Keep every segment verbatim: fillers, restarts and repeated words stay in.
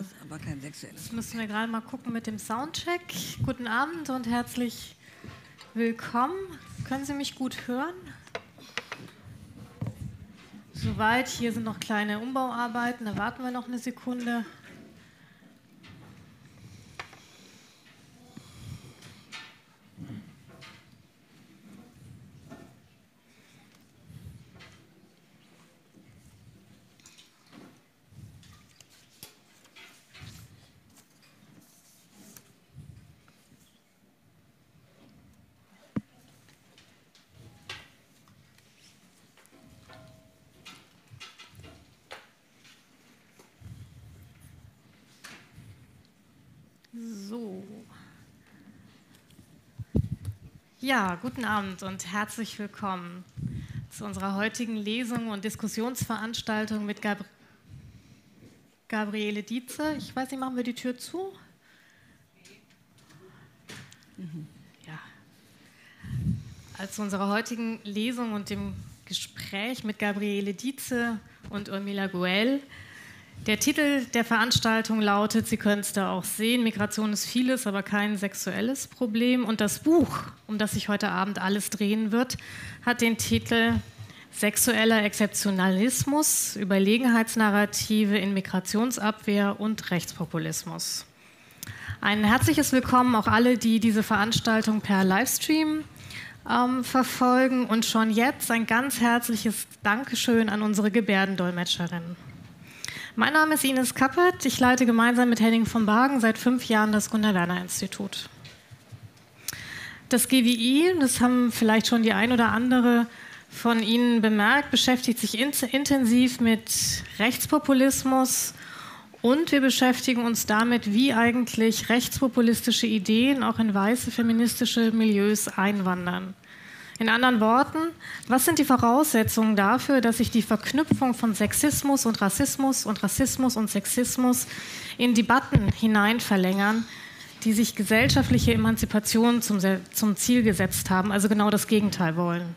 ist aber kein sexuelles. Jetzt müssen wir gerade mal gucken mit dem Soundcheck. Guten Abend und herzlich willkommen. Können Sie mich gut hören? Soweit, hier sind noch kleine Umbauarbeiten, da warten wir noch eine Sekunde. So. Ja, guten Abend und herzlich willkommen zu unserer heutigen Lesung und Diskussionsveranstaltung mit Gabri- Gabriele Dietze. Ich weiß nicht, machen wir die Tür zu? Mhm. Ja. Also unserer heutigen Lesung und dem Gespräch mit Gabriele Dietze und Urmila Goel. Der Titel der Veranstaltung lautet, Sie können es da auch sehen, Migration ist vieles, aber kein sexuelles Problem. Und das Buch, um das sich heute Abend alles drehen wird, hat den Titel Sexueller Exzeptionalismus, Überlegenheitsnarrative in Migrationsabwehr und Rechtspopulismus. Ein herzliches Willkommen auch alle, die diese Veranstaltung per Livestream ähm, verfolgen. Und schon jetzt ein ganz herzliches Dankeschön an unsere Gebärdendolmetscherin. Mein Name ist Ines Kappert. Ich leite gemeinsam mit Henning von Bargen seit fünf Jahren das Gunnar-Werner-Institut. Das G W I, das haben vielleicht schon die ein oder andere von Ihnen bemerkt, beschäftigt sich in- intensiv mit Rechtspopulismus und wir beschäftigen uns damit, wie eigentlich rechtspopulistische Ideen auch in weiße feministische Milieus einwandern. In anderen Worten, was sind die Voraussetzungen dafür, dass sich die Verknüpfung von Sexismus und Rassismus und Rassismus und Sexismus in Debatten hinein verlängern, die sich gesellschaftliche Emanzipation zum, zum Ziel gesetzt haben, also genau das Gegenteil wollen.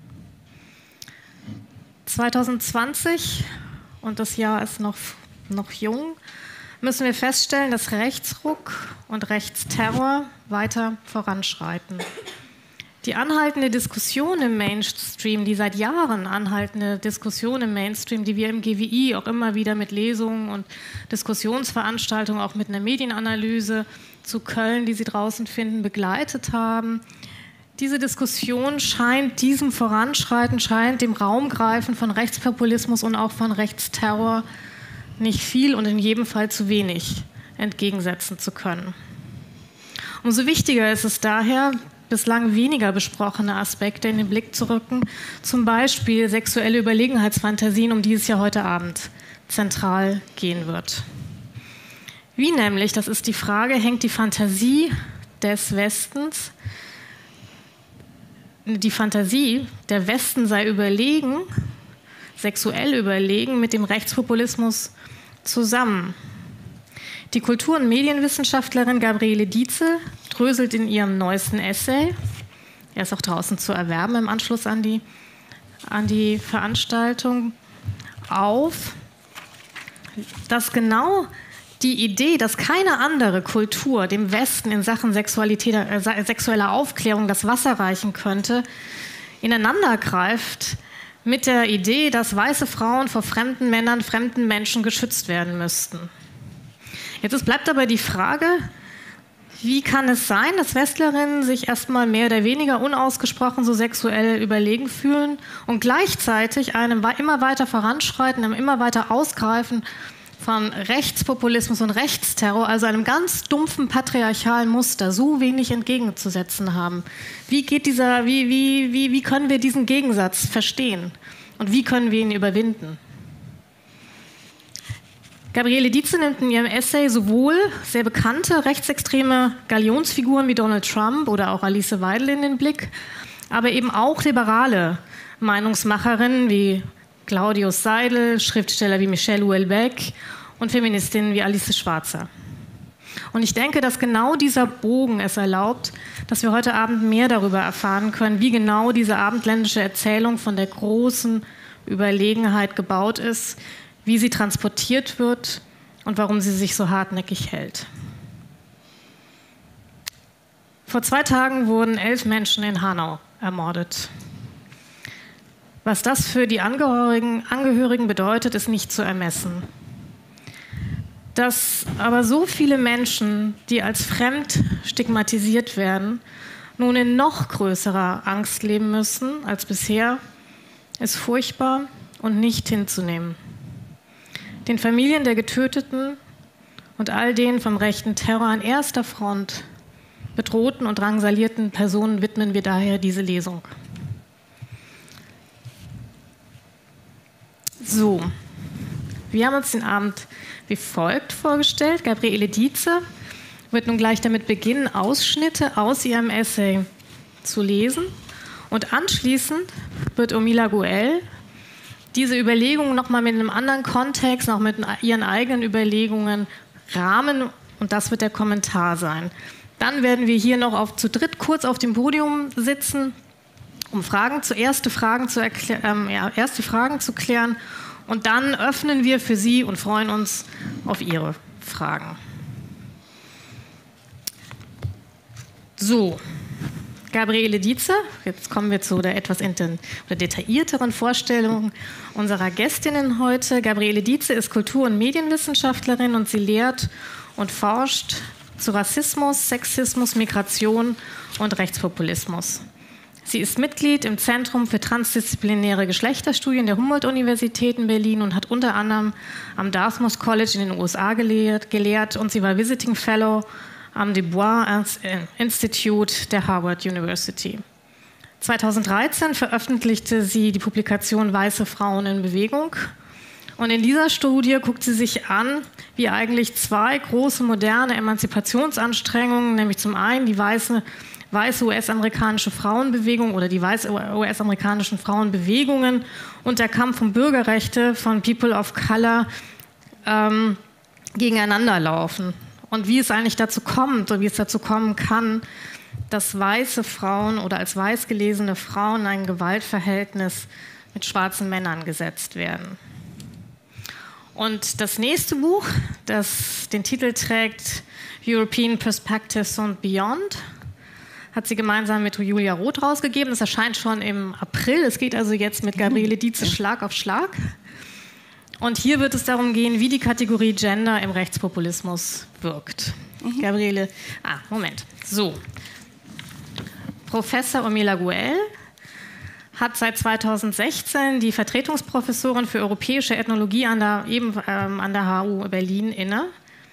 zwanzig zwanzig, und das Jahr ist noch, noch jung, müssen wir feststellen, dass Rechtsruck und Rechtsterror weiter voranschreiten. Die anhaltende Diskussion im Mainstream, die seit Jahren anhaltende Diskussion im Mainstream, die wir im G W I auch immer wieder mit Lesungen und Diskussionsveranstaltungen, auch mit einer Medienanalyse zu Köln, die Sie draußen finden, begleitet haben. Diese Diskussion scheint diesem Voranschreiten, scheint dem Raumgreifen von Rechtspopulismus und auch von Rechtsterror nicht viel und in jedem Fall zu wenig entgegensetzen zu können. Umso wichtiger ist es daher, bislang weniger besprochene Aspekte in den Blick zu rücken, zum Beispiel sexuelle Überlegenheitsfantasien, um die es ja heute Abend zentral gehen wird. Wie nämlich, das ist die Frage, hängt die Fantasie des Westens, die Fantasie, der Westen sei überlegen, sexuell überlegen, mit dem Rechtspopulismus zusammen? Die Kultur- und Medienwissenschaftlerin Gabriele Dietze dröselt in ihrem neuesten Essay, er ist auch draußen zu erwerben im Anschluss an die, an die Veranstaltung, auf, dass genau die Idee, dass keine andere Kultur dem Westen in Sachen Sexualität, äh, sexueller Aufklärung das Wasser reichen könnte, ineinander greift mit der Idee, dass weiße Frauen vor fremden Männern, fremden Menschen geschützt werden müssten. Jetzt bleibt aber die Frage, wie kann es sein, dass Westlerinnen sich erstmal mehr oder weniger unausgesprochen so sexuell überlegen fühlen und gleichzeitig einem immer weiter voranschreiten, einem immer weiter Ausgreifen von Rechtspopulismus und Rechtsterror, also einem ganz dumpfen patriarchalen Muster, so wenig entgegenzusetzen haben? Wie geht dieser, wie, wie, wie, wie können wir diesen Gegensatz verstehen und wie können wir ihn überwinden? Gabriele Dietze nimmt in ihrem Essay sowohl sehr bekannte rechtsextreme Galionsfiguren wie Donald Trump oder auch Alice Weidel in den Blick, aber eben auch liberale Meinungsmacherinnen wie Claudius Seidel, Schriftsteller wie Michelle Houellebecq und Feministinnen wie Alice Schwarzer. Und ich denke, dass genau dieser Bogen es erlaubt, dass wir heute Abend mehr darüber erfahren können, wie genau diese abendländische Erzählung von der großen Überlegenheit gebaut ist, wie sie transportiert wird und warum sie sich so hartnäckig hält. Vor zwei Tagen wurden elf Menschen in Hanau ermordet. Was das für die Angehörigen, Angehörigen bedeutet, ist nicht zu ermessen. Dass aber so viele Menschen, die als fremd stigmatisiert werden, nun in noch größerer Angst leben müssen als bisher, ist furchtbar und nicht hinzunehmen. Den Familien der Getöteten und all den vom rechten Terror an erster Front bedrohten und drangsalierten Personen widmen wir daher diese Lesung. So, wir haben uns den Abend wie folgt vorgestellt. Gabriele Dietze wird nun gleich damit beginnen, Ausschnitte aus ihrem Essay zu lesen. Und anschließend wird Urmila Guell diese Überlegungen nochmal mit einem anderen Kontext, noch mit ihren eigenen Überlegungen rahmen. Und das wird der Kommentar sein. Dann werden wir hier noch auf, zu dritt kurz auf dem Podium sitzen, um Fragen zu, erste, Fragen zu ähm, ja, erste Fragen zu klären. Und dann öffnen wir für Sie und freuen uns auf Ihre Fragen. So, Gabriele Dietze, jetzt kommen wir zu der etwas oder detaillierteren Vorstellung unserer Gästinnen heute. Gabriele Dietze ist Kultur- und Medienwissenschaftlerin und sie lehrt und forscht zu Rassismus, Sexismus, Migration und Rechtspopulismus. Sie ist Mitglied im Zentrum für transdisziplinäre Geschlechterstudien der Humboldt-Universität in Berlin und hat unter anderem am Dartmouth College in den U S A gelehrt, gelehrt und sie war Visiting Fellow am Du Bois Institute der Harvard University. zweitausenddreizehn veröffentlichte sie die Publikation Weiße Frauen in Bewegung. Und in dieser Studie guckt sie sich an, wie eigentlich zwei große moderne Emanzipationsanstrengungen, nämlich zum einen die weiße, weiße U S-amerikanische Frauenbewegung oder die weiße U S-amerikanischen Frauenbewegungen und der Kampf um Bürgerrechte von People of Color ähm, gegeneinander laufen. Und wie es eigentlich dazu kommt und wie es dazu kommen kann, dass weiße Frauen oder als weiß gelesene Frauen in ein Gewaltverhältnis mit schwarzen Männern gesetzt werden. Und das nächste Buch, das den Titel trägt European Perspectives and Beyond, hat sie gemeinsam mit Julia Roth rausgegeben. Das erscheint schon im April. Es geht also jetzt mit Gabriele Dietze Schlag auf Schlag. Und hier wird es darum gehen, wie die Kategorie Gender im Rechtspopulismus wirkt. Mhm. Gabriele, ah, Moment. So. Professor Urmila Guell hat seit zweitausendsechzehn die Vertretungsprofessorin für europäische Ethnologie an der, eben, ähm, an der H U Berlin inne.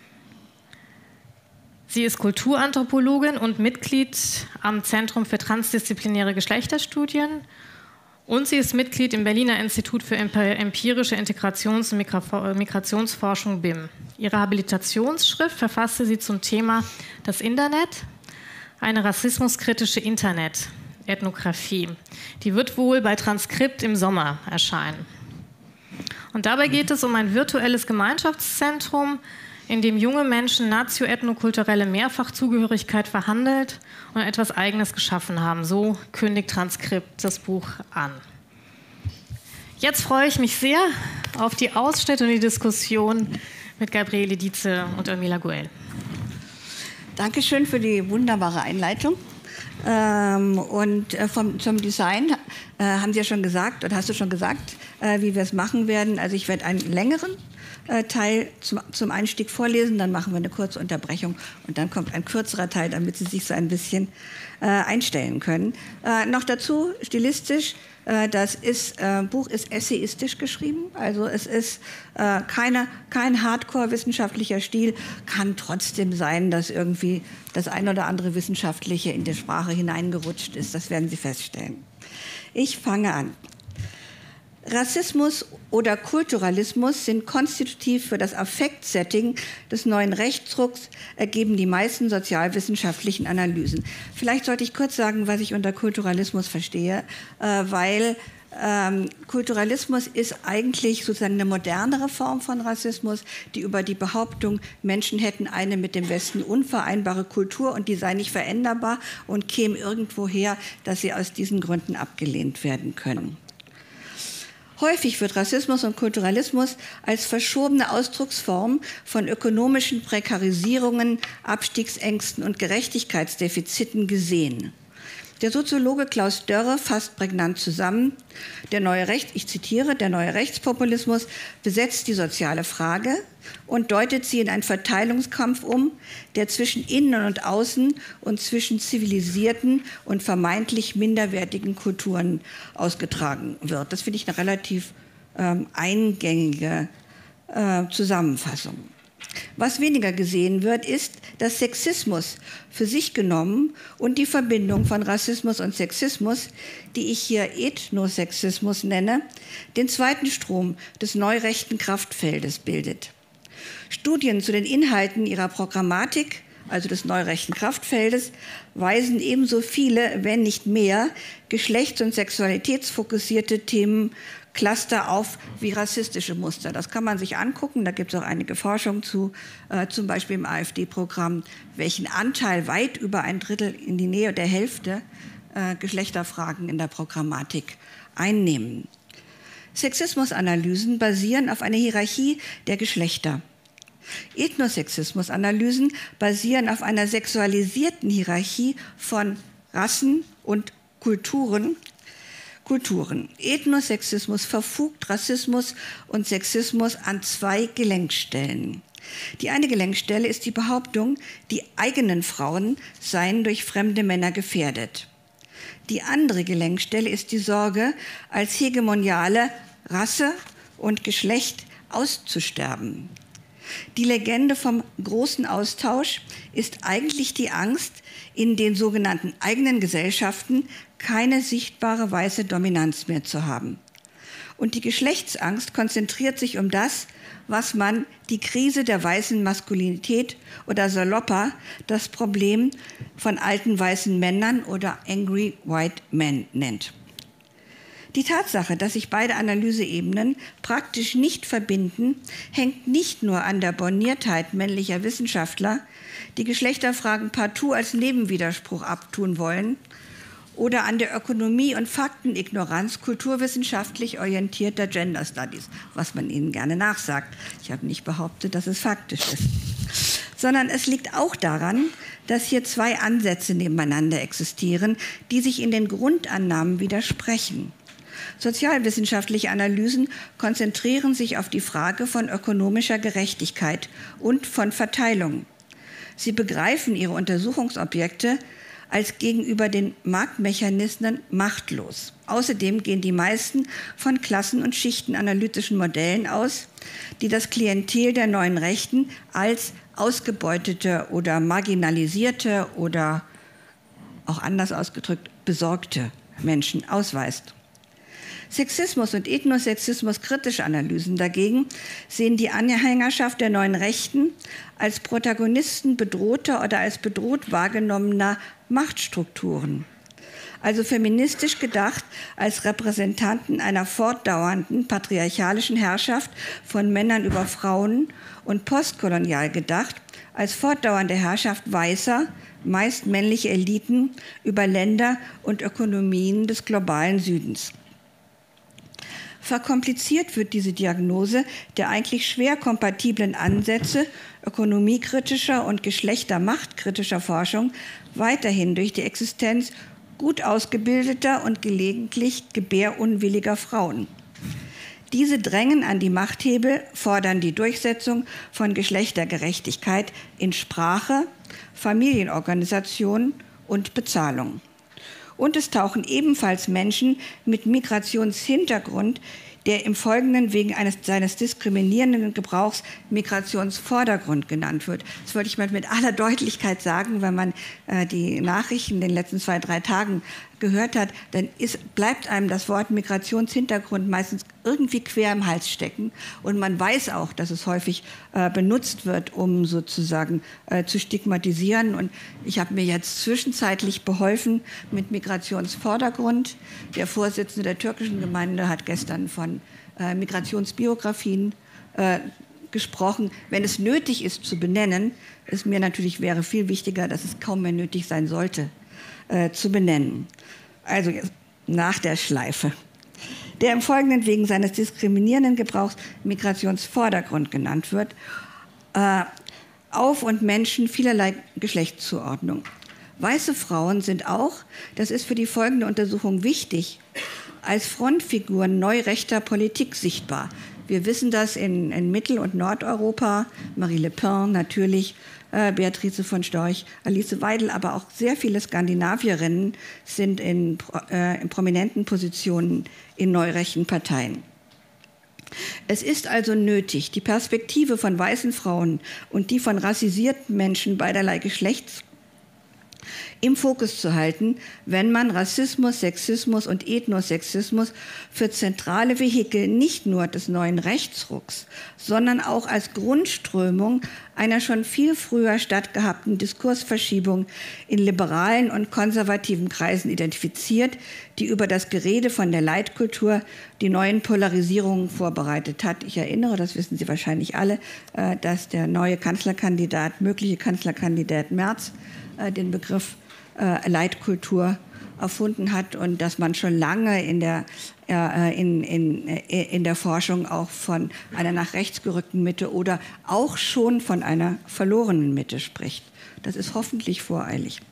Sie ist Kulturanthropologin und Mitglied am Zentrum für transdisziplinäre Geschlechterstudien. Und sie ist Mitglied im Berliner Institut für empirische Integrations- und Migrationsforschung B I M. Ihre Habilitationsschrift verfasste sie zum Thema Das Internet, eine rassismuskritische Internet-Ethnographie. Die wird wohl bei Transkript im Sommer erscheinen. Und dabei geht es um ein virtuelles Gemeinschaftszentrum, in dem junge Menschen nazio-ethnokulturelle Mehrfachzugehörigkeit verhandelt und etwas Eigenes geschaffen haben. So kündigt Transkript das Buch an. Jetzt freue ich mich sehr auf die Ausschnitte und die Diskussion mit Gabriele Dietze und Urmila Guell. Dankeschön für die wunderbare Einleitung. Ähm, und äh, vom, zum Design äh, haben Sie ja schon gesagt, oder hast du schon gesagt, äh, wie wir es machen werden. Also ich werde einen längeren Teil zum, zum Einstieg vorlesen, dann machen wir eine kurze Unterbrechung und dann kommt ein kürzerer Teil, damit Sie sich so ein bisschen äh, einstellen können. Äh, noch dazu, stilistisch, äh, das ist, äh, Buch ist essayistisch geschrieben, also es ist äh, keine, kein hardcore-wissenschaftlicher Stil, kann trotzdem sein, dass irgendwie das ein oder andere Wissenschaftliche in die Sprache hineingerutscht ist, das werden Sie feststellen. Ich fange an. Rassismus oder Kulturalismus sind konstitutiv für das Affektsetting des neuen Rechtsdrucks, ergeben die meisten sozialwissenschaftlichen Analysen. Vielleicht sollte ich kurz sagen, was ich unter Kulturalismus verstehe, weil ähm, Kulturalismus ist eigentlich sozusagen eine modernere Form von Rassismus, die über die Behauptung, Menschen hätten eine mit dem Westen unvereinbare Kultur und die sei nicht veränderbar und käme irgendwo her, dass sie aus diesen Gründen abgelehnt werden können. Häufig wird Rassismus und Kulturalismus als verschobene Ausdrucksform von ökonomischen Prekarisierungen, Abstiegsängsten und Gerechtigkeitsdefiziten gesehen. Der Soziologe Klaus Dörre fasst prägnant zusammen, der neue Recht, ich zitiere, der neue Rechtspopulismus besetzt die soziale Frage und deutet sie in einen Verteilungskampf um, der zwischen Innen und Außen und zwischen zivilisierten und vermeintlich minderwertigen Kulturen ausgetragen wird. Das finde ich eine relativ ähm, eingängige äh, Zusammenfassung. Was weniger gesehen wird, ist, dass Sexismus für sich genommen und die Verbindung von Rassismus und Sexismus, die ich hier Ethnosexismus nenne, den zweiten Strom des neurechten Kraftfeldes bildet. Studien zu den Inhalten ihrer Programmatik, also des neurechten Kraftfeldes, weisen ebenso viele, wenn nicht mehr, geschlechts- und sexualitätsfokussierte Themen Cluster auf wie rassistische Muster. Das kann man sich angucken, da gibt es auch einige Forschung zu, äh, zum Beispiel im AfD-Programm, welchen Anteil weit über ein Drittel in die Nähe der Hälfte äh, Geschlechterfragen in der Programmatik einnehmen. Sexismusanalysen basieren auf einer Hierarchie der Geschlechter. Ethnosexismusanalysen basieren auf einer sexualisierten Hierarchie von Rassen und Kulturen, Kulturen. Ethnosexismus verfugt Rassismus und Sexismus an zwei Gelenkstellen. Die eine Gelenkstelle ist die Behauptung, die eigenen Frauen seien durch fremde Männer gefährdet. Die andere Gelenkstelle ist die Sorge, als hegemoniale Rasse und Geschlecht auszusterben. Die Legende vom großen Austausch ist eigentlich die Angst, in den sogenannten eigenen Gesellschaften keine sichtbare weiße Dominanz mehr zu haben. Und die Geschlechtsangst konzentriert sich um das, was man die Krise der weißen Maskulinität oder salopper das Problem von alten weißen Männern oder Angry White Men nennt. Die Tatsache, dass sich beide Analyseebenen praktisch nicht verbinden, hängt nicht nur an der Borniertheit männlicher Wissenschaftler, die Geschlechterfragen partout als Nebenwiderspruch abtun wollen, oder an der Ökonomie- und Faktenignoranz kulturwissenschaftlich orientierter Gender Studies, was man ihnen gerne nachsagt. Ich habe nicht behauptet, dass es faktisch ist. Sondern es liegt auch daran, dass hier zwei Ansätze nebeneinander existieren, die sich in den Grundannahmen widersprechen. Sozialwissenschaftliche Analysen konzentrieren sich auf die Frage von ökonomischer Gerechtigkeit und von Verteilung. Sie begreifen ihre Untersuchungsobjekte als gegenüber den Marktmechanismen machtlos. Außerdem gehen die meisten von Klassen- und Schichtenanalytischen Modellen aus, die das Klientel der neuen Rechten als ausgebeutete oder marginalisierte oder auch anders ausgedrückt besorgte Menschen ausweist. Sexismus und Ethnosexismus kritische Analysen dagegen sehen die Anhängerschaft der neuen Rechten als Protagonisten bedrohter oder als bedroht wahrgenommener Machtstrukturen. Also feministisch gedacht als Repräsentanten einer fortdauernden patriarchalischen Herrschaft von Männern über Frauen und postkolonial gedacht als fortdauernde Herrschaft weißer, meist männlicher Eliten über Länder und Ökonomien des globalen Südens. Verkompliziert wird diese Diagnose der eigentlich schwer kompatiblen Ansätze ökonomiekritischer und geschlechtermachtkritischer Forschung weiterhin durch die Existenz gut ausgebildeter und gelegentlich gebärunwilliger Frauen. Diese drängen an die Machthebel, fordern die Durchsetzung von Geschlechtergerechtigkeit in Sprache, Familienorganisation und Bezahlung. Und es tauchen ebenfalls Menschen mit Migrationshintergrund, der im Folgenden wegen eines, seines diskriminierenden Gebrauchs Migrationsvordergrund genannt wird. Das wollte ich mal mit aller Deutlichkeit sagen, wenn man äh, die Nachrichten in den letzten zwei, drei Tagen gehört hat, dann ist, bleibt einem das Wort Migrationshintergrund meistens irgendwie quer im Hals stecken. Und man weiß auch, dass es häufig äh, benutzt wird, um sozusagen äh, zu stigmatisieren. Und ich habe mir jetzt zwischenzeitlich beholfen mit Migrationsvordergrund. Der Vorsitzende der türkischen Gemeinde hat gestern von äh, Migrationsbiografien äh, gesprochen. Wenn es nötig ist zu benennen, ist mir natürlich wäre viel wichtiger, dass es kaum mehr nötig sein sollte, äh, zu benennen. Also nach der Schleife. der im Folgenden wegen seines diskriminierenden Gebrauchs Migrationsvordergrund genannt wird, äh, auf und Menschen vielerlei Geschlechtszuordnung. Weiße Frauen sind auch, das ist für die folgende Untersuchung wichtig, als Frontfiguren neurechter Politik sichtbar. Wir wissen das in, in Mittel- und Nordeuropa, Marie Le Pen natürlich, äh, Beatrice von Storch, Alice Weidel, aber auch sehr viele Skandinavierinnen sind in, äh, in prominenten Positionen in neurechten Parteien. Es ist also nötig, die Perspektive von weißen Frauen und die von rassisierten Menschen beiderlei Geschlechts im Fokus zu halten, wenn man Rassismus, Sexismus und Ethnosexismus für zentrale Vehikel nicht nur des neuen Rechtsrucks, sondern auch als Grundströmung einer schon viel früher stattgehabten Diskursverschiebung in liberalen und konservativen Kreisen identifiziert, die über das Gerede von der Leitkultur die neuen Polarisierungen vorbereitet hat. Ich erinnere, das wissen Sie wahrscheinlich alle, dass der neue Kanzlerkandidat, mögliche Kanzlerkandidat Merz, den Begriff äh, Leitkultur erfunden hat und dass man schon lange in der, äh, in, in, in der Forschung auch von einer nach rechts gerückten Mitte oder auch schon von einer verlorenen Mitte spricht. Das ist hoffentlich voreilig.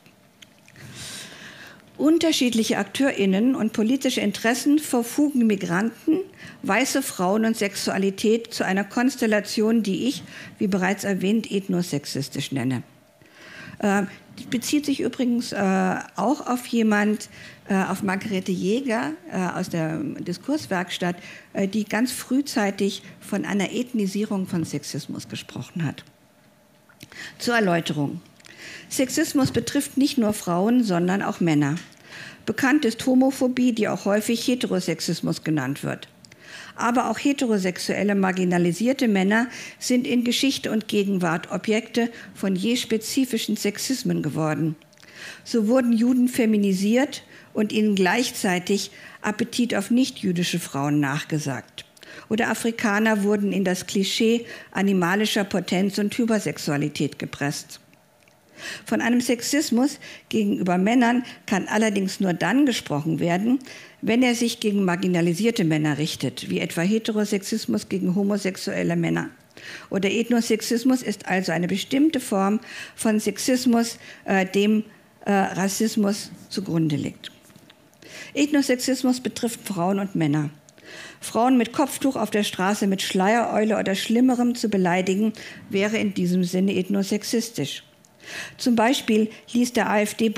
Unterschiedliche AkteurInnen und politische Interessen verfugen Migranten, weiße Frauen und Sexualität zu einer Konstellation, die ich, wie bereits erwähnt, ethnosexistisch nenne. Äh, bezieht sich übrigens äh, auch auf jemand, äh, auf Margarete Jäger äh, aus der Diskurswerkstatt, äh, die ganz frühzeitig von einer Ethnisierung von Sexismus gesprochen hat. Zur Erläuterung. Sexismus betrifft nicht nur Frauen, sondern auch Männer. Bekannt ist Homophobie, die auch häufig Heterosexismus genannt wird. Aber auch heterosexuelle, marginalisierte Männer sind in Geschichte und Gegenwart Objekte von je spezifischen Sexismen geworden. So wurden Juden feminisiert und ihnen gleichzeitig Appetit auf nichtjüdische Frauen nachgesagt. Oder Afrikaner wurden in das Klischee animalischer Potenz und Hypersexualität gepresst. Von einem Sexismus gegenüber Männern kann allerdings nur dann gesprochen werden, wenn er sich gegen marginalisierte Männer richtet, wie etwa Heterosexismus gegen homosexuelle Männer. Oder Ethnosexismus ist also eine bestimmte Form von Sexismus, äh, dem äh, Rassismus zugrunde liegt. Ethnosexismus betrifft Frauen und Männer. Frauen mit Kopftuch auf der Straße mit Schleiereule oder Schlimmerem zu beleidigen, wäre in diesem Sinne ethnosexistisch. Zum Beispiel ließ der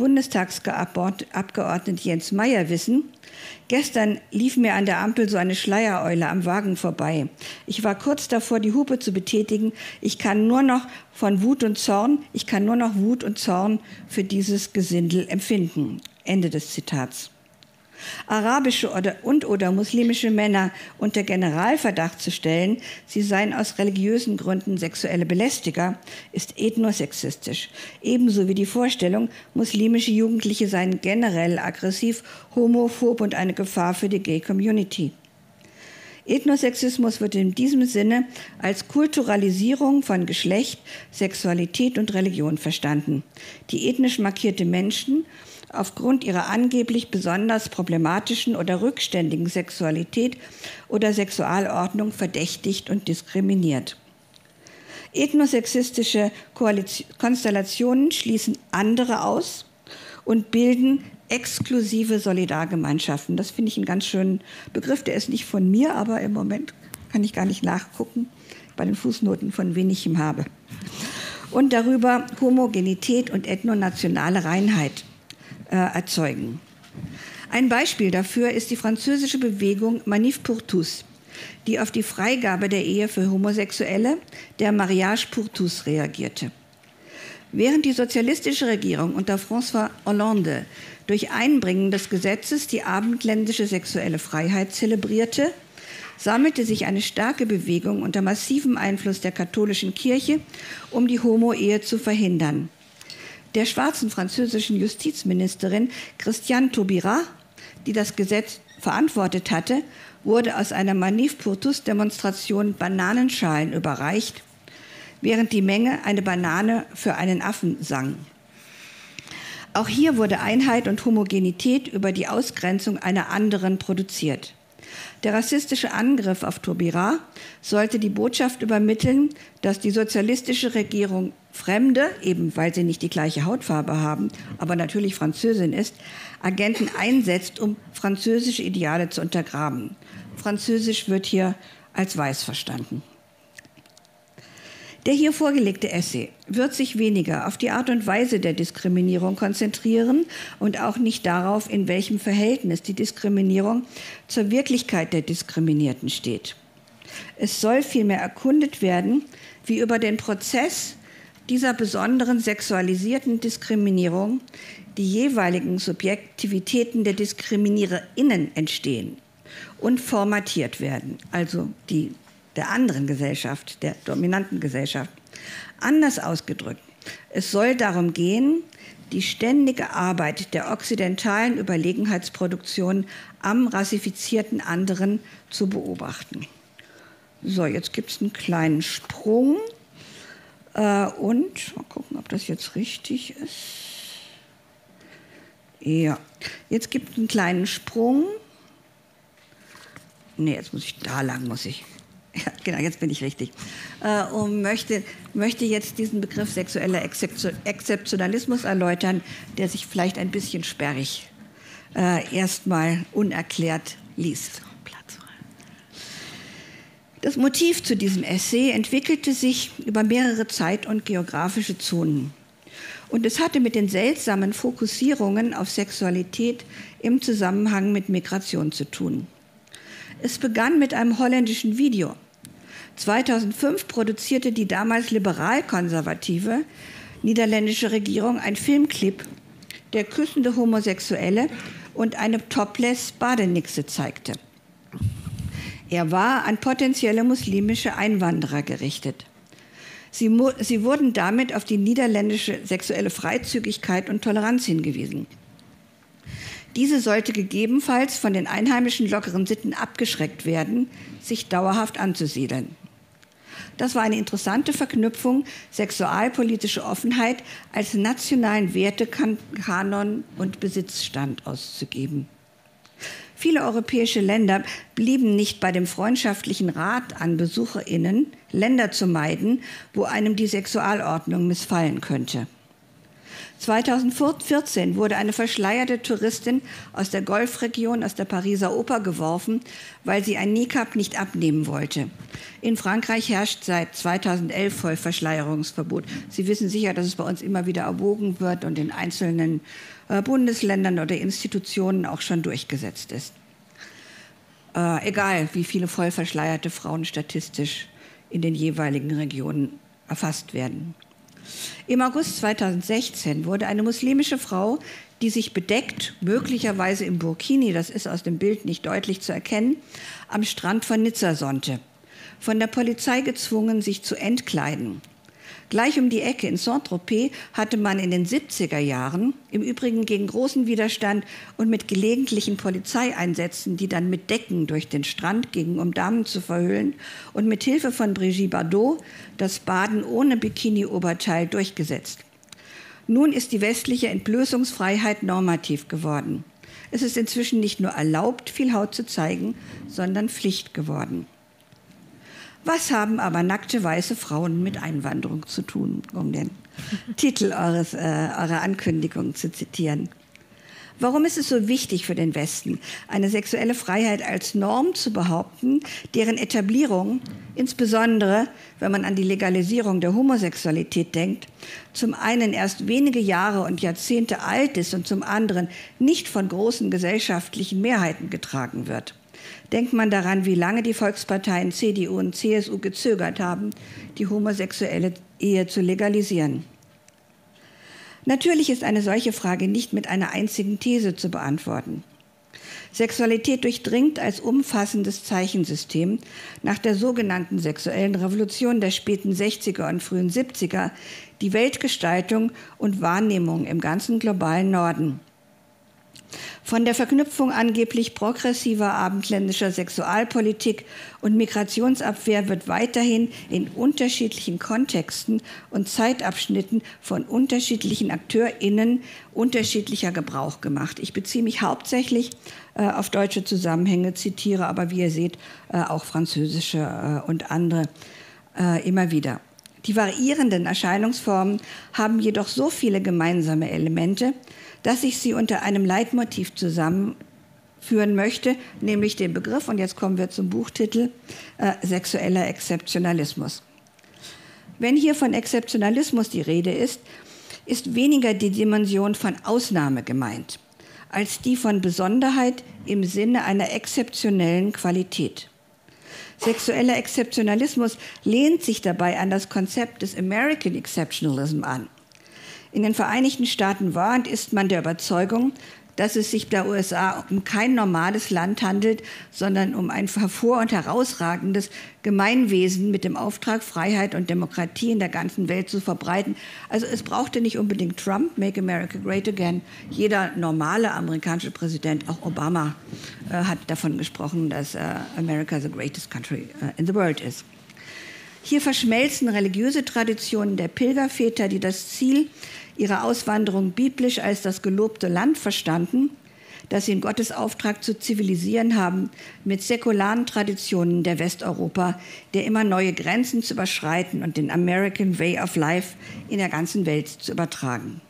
AfD-Bundestagsabgeordnete Jens Meyer wissen, gestern lief mir an der Ampel so eine Schleiereule am Wagen vorbei. Ich war kurz davor, die Hupe zu betätigen. Ich kann nur noch von Wut und Zorn, ich kann nur noch Wut und Zorn für dieses Gesindel empfinden. Ende des Zitats. Arabische oder, und oder muslimische Männer unter Generalverdacht zu stellen, sie seien aus religiösen Gründen sexuelle Belästiger, ist ethnosexistisch. Ebenso wie die Vorstellung, muslimische Jugendliche seien generell aggressiv, homophob und eine Gefahr für die Gay-Community. Ethnosexismus wird in diesem Sinne als Kulturalisierung von Geschlecht, Sexualität und Religion verstanden, die ethnisch markierte Menschen aufgrund ihrer angeblich besonders problematischen oder rückständigen Sexualität oder Sexualordnung verdächtigt und diskriminiert. Ethnosexistische Konstellationen schließen andere aus und bilden exklusive Solidargemeinschaften. Das finde ich einen ganz schönen Begriff. Der ist nicht von mir, aber im Moment kann ich gar nicht nachgucken bei den Fußnoten, von wen ich ihn habe. Und darüber Homogenität und ethnonationale Reinheit erzeugen. Ein Beispiel dafür ist die französische Bewegung Manif pour tous, die auf die Freigabe der Ehe für Homosexuelle, der Mariage pour tous, reagierte. Während die sozialistische Regierung unter François Hollande durch Einbringen des Gesetzes die abendländische sexuelle Freiheit zelebrierte, sammelte sich eine starke Bewegung unter massivem Einfluss der katholischen Kirche, um die Homo-Ehe zu verhindern. Der schwarzen französischen Justizministerin Christiane Taubira, die das Gesetz verantwortet hatte, wurde aus einer Manif pour tous Demonstration Bananenschalen überreicht, während die Menge eine Banane für einen Affen sang. Auch hier wurde Einheit und Homogenität über die Ausgrenzung einer anderen produziert. Der rassistische Angriff auf Taubira sollte die Botschaft übermitteln, dass die sozialistische Regierung Fremde, eben weil sie nicht die gleiche Hautfarbe haben, aber natürlich Französin ist, Agenten einsetzt, um französische Ideale zu untergraben. Französisch wird hier als weiß verstanden. Der hier vorgelegte Essay wird sich weniger auf die Art und Weise der Diskriminierung konzentrieren und auch nicht darauf, in welchem Verhältnis die Diskriminierung zur Wirklichkeit der Diskriminierten steht. Es soll vielmehr erkundet werden, wie über den Prozess dieser besonderen sexualisierten Diskriminierung die jeweiligen Subjektivitäten der DiskriminiererInnen entstehen und formatiert werden, also die der anderen Gesellschaft, der dominanten Gesellschaft. Anders ausgedrückt, es soll darum gehen, die ständige Arbeit der okzidentalen Überlegenheitsproduktion am rassifizierten anderen zu beobachten. So, jetzt gibt es einen kleinen Sprung äh, und mal gucken, ob das jetzt richtig ist. Ja, jetzt gibt es einen kleinen Sprung. Nee, jetzt muss ich da lang, muss ich. Ja, genau, jetzt bin ich richtig. Äh, und möchte, möchte jetzt diesen Begriff sexueller Exzeptionalismus erläutern, der sich vielleicht ein bisschen sperrig äh, erstmal unerklärt liest. Das Motiv zu diesem Essay entwickelte sich über mehrere Zeit- und geografische Zonen. Und es hatte mit den seltsamen Fokussierungen auf Sexualität im Zusammenhang mit Migration zu tun. Es begann mit einem holländischen Video. zweitausendfünf produzierte die damals liberal-konservative niederländische Regierung einen Filmclip, der küssende Homosexuelle und eine Topless-Badenixe zeigte. Er war an potenzielle muslimische Einwanderer gerichtet. Sie, sie wurden damit auf die niederländische sexuelle Freizügigkeit und Toleranz hingewiesen. Diese sollte gegebenenfalls von den einheimischen lockeren Sitten abgeschreckt werden, sich dauerhaft anzusiedeln. Das war eine interessante Verknüpfung, sexualpolitische Offenheit als nationalen Wertekanon und Besitzstand auszugeben. Viele europäische Länder blieben nicht bei dem freundschaftlichen Rat an BesucherInnen, Länder zu meiden, wo einem die Sexualordnung missfallen könnte. zweitausendvierzehn wurde eine verschleierte Touristin aus der Golfregion aus der Pariser Oper geworfen, weil sie ein Niqab nicht abnehmen wollte. In Frankreich herrscht seit zweitausendelf Vollverschleierungsverbot. Sie wissen sicher, dass es bei uns immer wieder erwogen wird und in einzelnen äh, Bundesländern oder Institutionen auch schon durchgesetzt ist. Äh, egal, wie viele vollverschleierte Frauen statistisch in den jeweiligen Regionen erfasst werden. Im August zweitausendsechzehn wurde eine muslimische Frau, die sich bedeckt, möglicherweise im Burkini, das ist aus dem Bild nicht deutlich zu erkennen, am Strand von Nizza sonnte, von der Polizei gezwungen, sich zu entkleiden. Gleich um die Ecke in Saint-Tropez hatte man in den siebziger Jahren, im Übrigen gegen großen Widerstand und mit gelegentlichen Polizeieinsätzen, die dann mit Decken durch den Strand gingen, um Damen zu verhüllen, und mit Hilfe von Brigitte Bardot das Baden ohne Bikini-Oberteil durchgesetzt. Nun ist die westliche Entblößungsfreiheit normativ geworden. Es ist inzwischen nicht nur erlaubt, viel Haut zu zeigen, sondern Pflicht geworden. Was haben aber nackte weiße Frauen mit Einwanderung zu tun, um den Titel eures, äh, eurer Ankündigung zu zitieren? Warum ist es so wichtig für den Westen, eine sexuelle Freiheit als Norm zu behaupten, deren Etablierung, insbesondere wenn man an die Legalisierung der Homosexualität denkt, zum einen erst wenige Jahre und Jahrzehnte alt ist und zum anderen nicht von großen gesellschaftlichen Mehrheiten getragen wird? Denkt man daran, wie lange die Volksparteien C D U und C S U gezögert haben, die homosexuelle Ehe zu legalisieren. Natürlich ist eine solche Frage nicht mit einer einzigen These zu beantworten. Sexualität durchdringt als umfassendes Zeichensystem nach der sogenannten sexuellen Revolution der späten sechziger und frühen siebziger die Weltgestaltung und Wahrnehmung im ganzen globalen Norden. Von der Verknüpfung angeblich progressiver abendländischer Sexualpolitik und Migrationsabwehr wird weiterhin in unterschiedlichen Kontexten und Zeitabschnitten von unterschiedlichen AkteurInnen unterschiedlicher Gebrauch gemacht. Ich beziehe mich hauptsächlich äh, auf deutsche Zusammenhänge, zitiere aber, wie ihr seht, äh, auch französische äh, und andere äh, immer wieder. Die variierenden Erscheinungsformen haben jedoch so viele gemeinsame Elemente, dass ich sie unter einem Leitmotiv zusammenführen möchte, nämlich den Begriff, und jetzt kommen wir zum Buchtitel, äh, sexueller Exzeptionalismus. Wenn hier von Exzeptionalismus die Rede ist, ist weniger die Dimension von Ausnahme gemeint, als die von Besonderheit im Sinne einer exzeptionellen Qualität. Sexueller Exzeptionalismus lehnt sich dabei an das Konzept des American Exceptionalism an. In den Vereinigten Staaten war und ist man der Überzeugung, dass es sich der U S A um kein normales Land handelt, sondern um ein hervor- und herausragendes Gemeinwesen mit dem Auftrag, Freiheit und Demokratie in der ganzen Welt zu verbreiten. Also es brauchte nicht unbedingt Trump, Make America Great Again. Jeder normale amerikanische Präsident, auch Obama, äh, hat davon gesprochen, dass äh, America the greatest country uh, in the world is. Hier verschmelzen religiöse Traditionen der Pilgerväter, die das Ziel ihrer Auswanderung biblisch als das gelobte Land verstanden, das sie in Gottes Auftrag zu zivilisieren haben, mit säkularen Traditionen der Westeuropa, der immer neue Grenzen zu überschreiten und den American Way of Life in der ganzen Welt zu übertragen.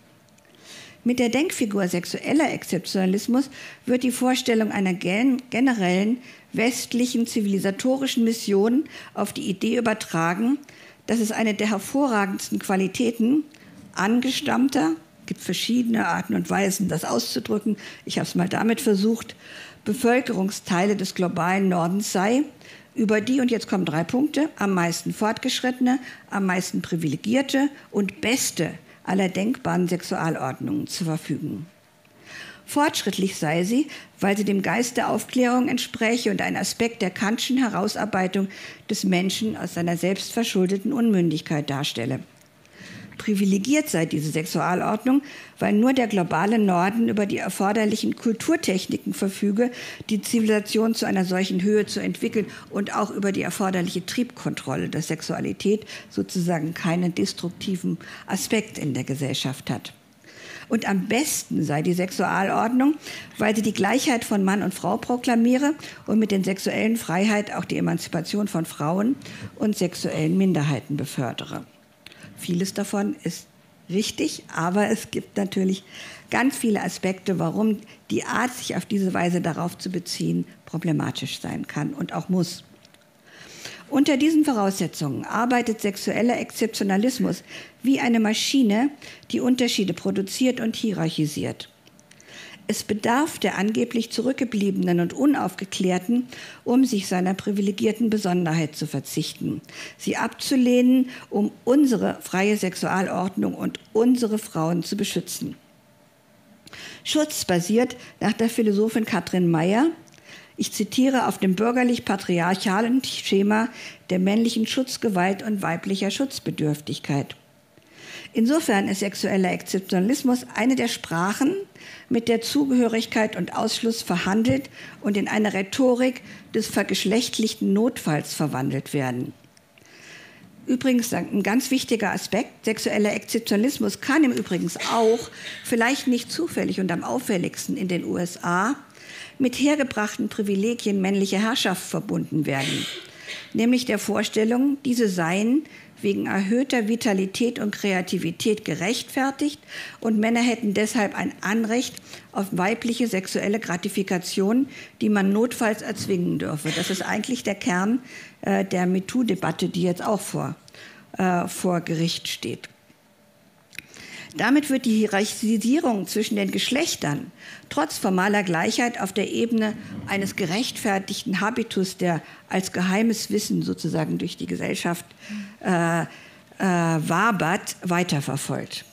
Mit der Denkfigur sexueller Exzeptionalismus wird die Vorstellung einer generellen westlichen zivilisatorischen Mission auf die Idee übertragen, dass es eine der hervorragendsten Qualitäten angestammter, gibt verschiedene Arten und Weisen, das auszudrücken, ich habe es mal damit versucht, Bevölkerungsteile des globalen Nordens sei, über die, und jetzt kommen drei Punkte, am meisten fortgeschrittene, am meisten privilegierte und beste aller denkbaren Sexualordnungen zu verfügen. Fortschrittlich sei sie, weil sie dem Geist der Aufklärung entspräche und ein Aspekt der Kantschen Herausarbeitung des Menschen aus seiner selbstverschuldeten Unmündigkeit darstelle. Privilegiert sei diese Sexualordnung, weil nur der globale Norden über die erforderlichen Kulturtechniken verfüge, die Zivilisation zu einer solchen Höhe zu entwickeln und auch über die erforderliche Triebkontrolle, dass Sexualität sozusagen keinen destruktiven Aspekt in der Gesellschaft hat. Und am besten sei die Sexualordnung, weil sie die Gleichheit von Mann und Frau proklamiere und mit der sexuellen Freiheit auch die Emanzipation von Frauen und sexuellen Minderheiten befördere. Vieles davon ist richtig, aber es gibt natürlich ganz viele Aspekte, warum die Art, sich auf diese Weise darauf zu beziehen, problematisch sein kann und auch muss. Unter diesen Voraussetzungen arbeitet sexueller Exzeptionalismus wie eine Maschine, die Unterschiede produziert und hierarchisiert. Es bedarf der angeblich Zurückgebliebenen und Unaufgeklärten, um sich seiner privilegierten Besonderheit zu verzichten, sie abzulehnen, um unsere freie Sexualordnung und unsere Frauen zu beschützen. Schutz basiert nach der Philosophin Katrin Meyer, ich zitiere, auf dem bürgerlich-patriarchalen Schema der männlichen Schutzgewalt und weiblicher Schutzbedürftigkeit. Insofern ist sexueller Exzeptionalismus eine der Sprachen, mit der Zugehörigkeit und Ausschluss verhandelt und in eine Rhetorik des vergeschlechtlichten Notfalls verwandelt werden. Übrigens ein ganz wichtiger Aspekt, sexueller Exzeptionalismus kann im Übrigen auch, vielleicht nicht zufällig und am auffälligsten in den U S A, mit hergebrachten Privilegien männlicher Herrschaft verbunden werden, nämlich der Vorstellung, diese seien wegen erhöhter Vitalität und Kreativität gerechtfertigt und Männer hätten deshalb ein Anrecht auf weibliche sexuelle Gratifikation, die man notfalls erzwingen dürfe. Das ist eigentlich der Kern äh, der MeToo-Debatte, die jetzt auch vor, äh, vor Gericht steht. Damit wird die Hierarchisierung zwischen den Geschlechtern trotz formaler Gleichheit auf der Ebene eines gerechtfertigten Habitus, der als geheimes Wissen sozusagen durch die Gesellschaft äh, äh, wabert, weiterverfolgt.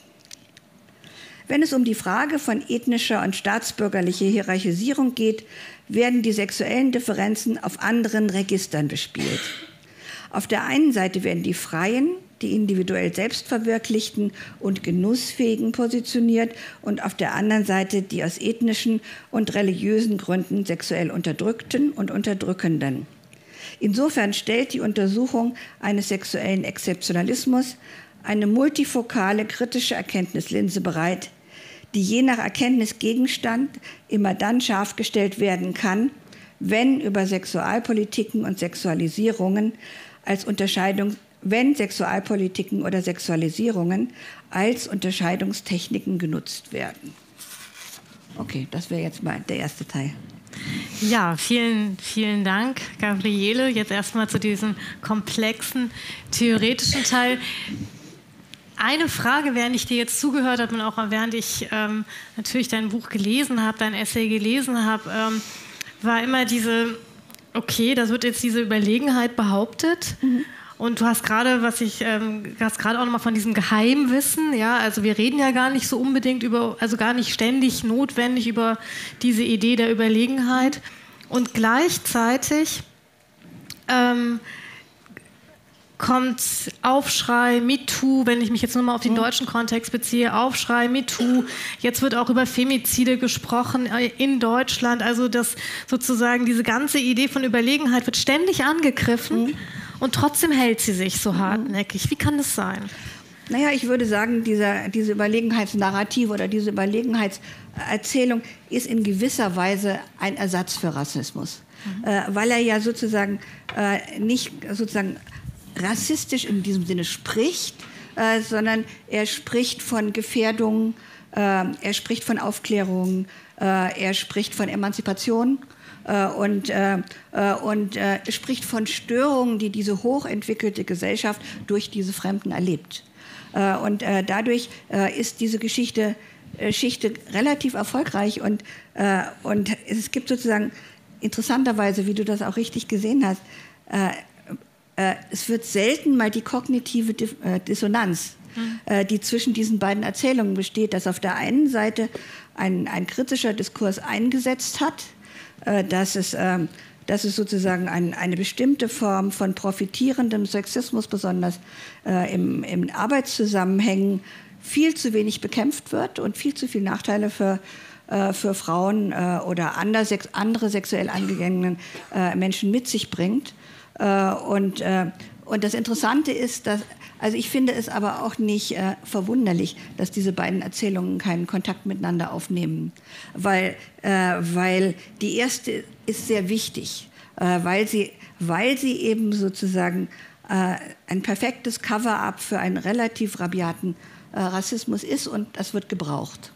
Wenn es um die Frage von ethnischer und staatsbürgerlicher Hierarchisierung geht, werden die sexuellen Differenzen auf anderen Registern bespielt. Auf der einen Seite werden die freien, die individuell Selbstverwirklichten und Genussfähigen positioniert und auf der anderen Seite die aus ethnischen und religiösen Gründen sexuell Unterdrückten und Unterdrückenden. Insofern stellt die Untersuchung eines sexuellen Exzeptionalismus eine multifokale kritische Erkenntnislinse bereit, die je nach Erkenntnisgegenstand immer dann scharf gestellt werden kann, wenn über Sexualpolitiken und Sexualisierungen als Unterscheidung, wenn Sexualpolitiken oder Sexualisierungen als Unterscheidungstechniken genutzt werden. Okay, das wäre jetzt mal der erste Teil. Ja, vielen, vielen Dank, Gabriele. Jetzt erstmal zu diesem komplexen theoretischen Teil. Eine Frage, während ich dir jetzt zugehört habe und auch während ich ähm, natürlich dein Buch gelesen habe, dein Essay gelesen habe, ähm, war immer diese, okay, das wird jetzt diese Überlegenheit behauptet. Mhm. Und du hast gerade, was ich, ähm, hast gerade auch nochmal von diesem Geheimwissen, ja, also wir reden ja gar nicht so unbedingt über, also gar nicht ständig notwendig über diese Idee der Überlegenheit. Und gleichzeitig ähm, kommt Aufschrei, MeToo, wenn ich mich jetzt nur mal auf den deutschen Kontext beziehe, Aufschrei, MeToo, jetzt wird auch über Femizide gesprochen in Deutschland, also das sozusagen diese ganze Idee von Überlegenheit wird ständig angegriffen mhm. und trotzdem hält sie sich so hartnäckig. Wie kann das sein? Naja, ich würde sagen, dieser, diese Überlegenheitsnarrative oder diese Überlegenheitserzählung ist in gewisser Weise ein Ersatz für Rassismus, mhm. äh, weil er ja sozusagen äh, nicht sozusagen rassistisch in diesem Sinne spricht, äh, sondern er spricht von Gefährdung, äh, er spricht von Aufklärung, äh, er spricht von Emanzipation äh, und, äh, äh, und äh, spricht von Störungen, die diese hochentwickelte Gesellschaft durch diese Fremden erlebt. Äh, und äh, dadurch äh, ist diese Geschichte, äh, Geschichte relativ erfolgreich und, äh, und es gibt sozusagen interessanterweise, wie du das auch richtig gesehen hast, äh, es wird selten mal die kognitive Dissonanz, mhm. die zwischen diesen beiden Erzählungen besteht, dass auf der einen Seite ein, ein kritischer Diskurs eingesetzt hat, dass es, dass es sozusagen ein, eine bestimmte Form von profitierendem Sexismus, besonders im, im Arbeitszusammenhängen, viel zu wenig bekämpft wird und viel zu viele Nachteile für für Frauen oder andere sexuell angegangenen Menschen mit sich bringt. Und, und das Interessante ist, dass, also ich finde es aber auch nicht äh, verwunderlich, dass diese beiden Erzählungen keinen Kontakt miteinander aufnehmen, weil, äh, weil die erste ist sehr wichtig, äh, weil, sie, weil sie eben sozusagen äh, ein perfektes Cover-up für einen relativ rabiaten äh, Rassismus ist und das wird gebraucht.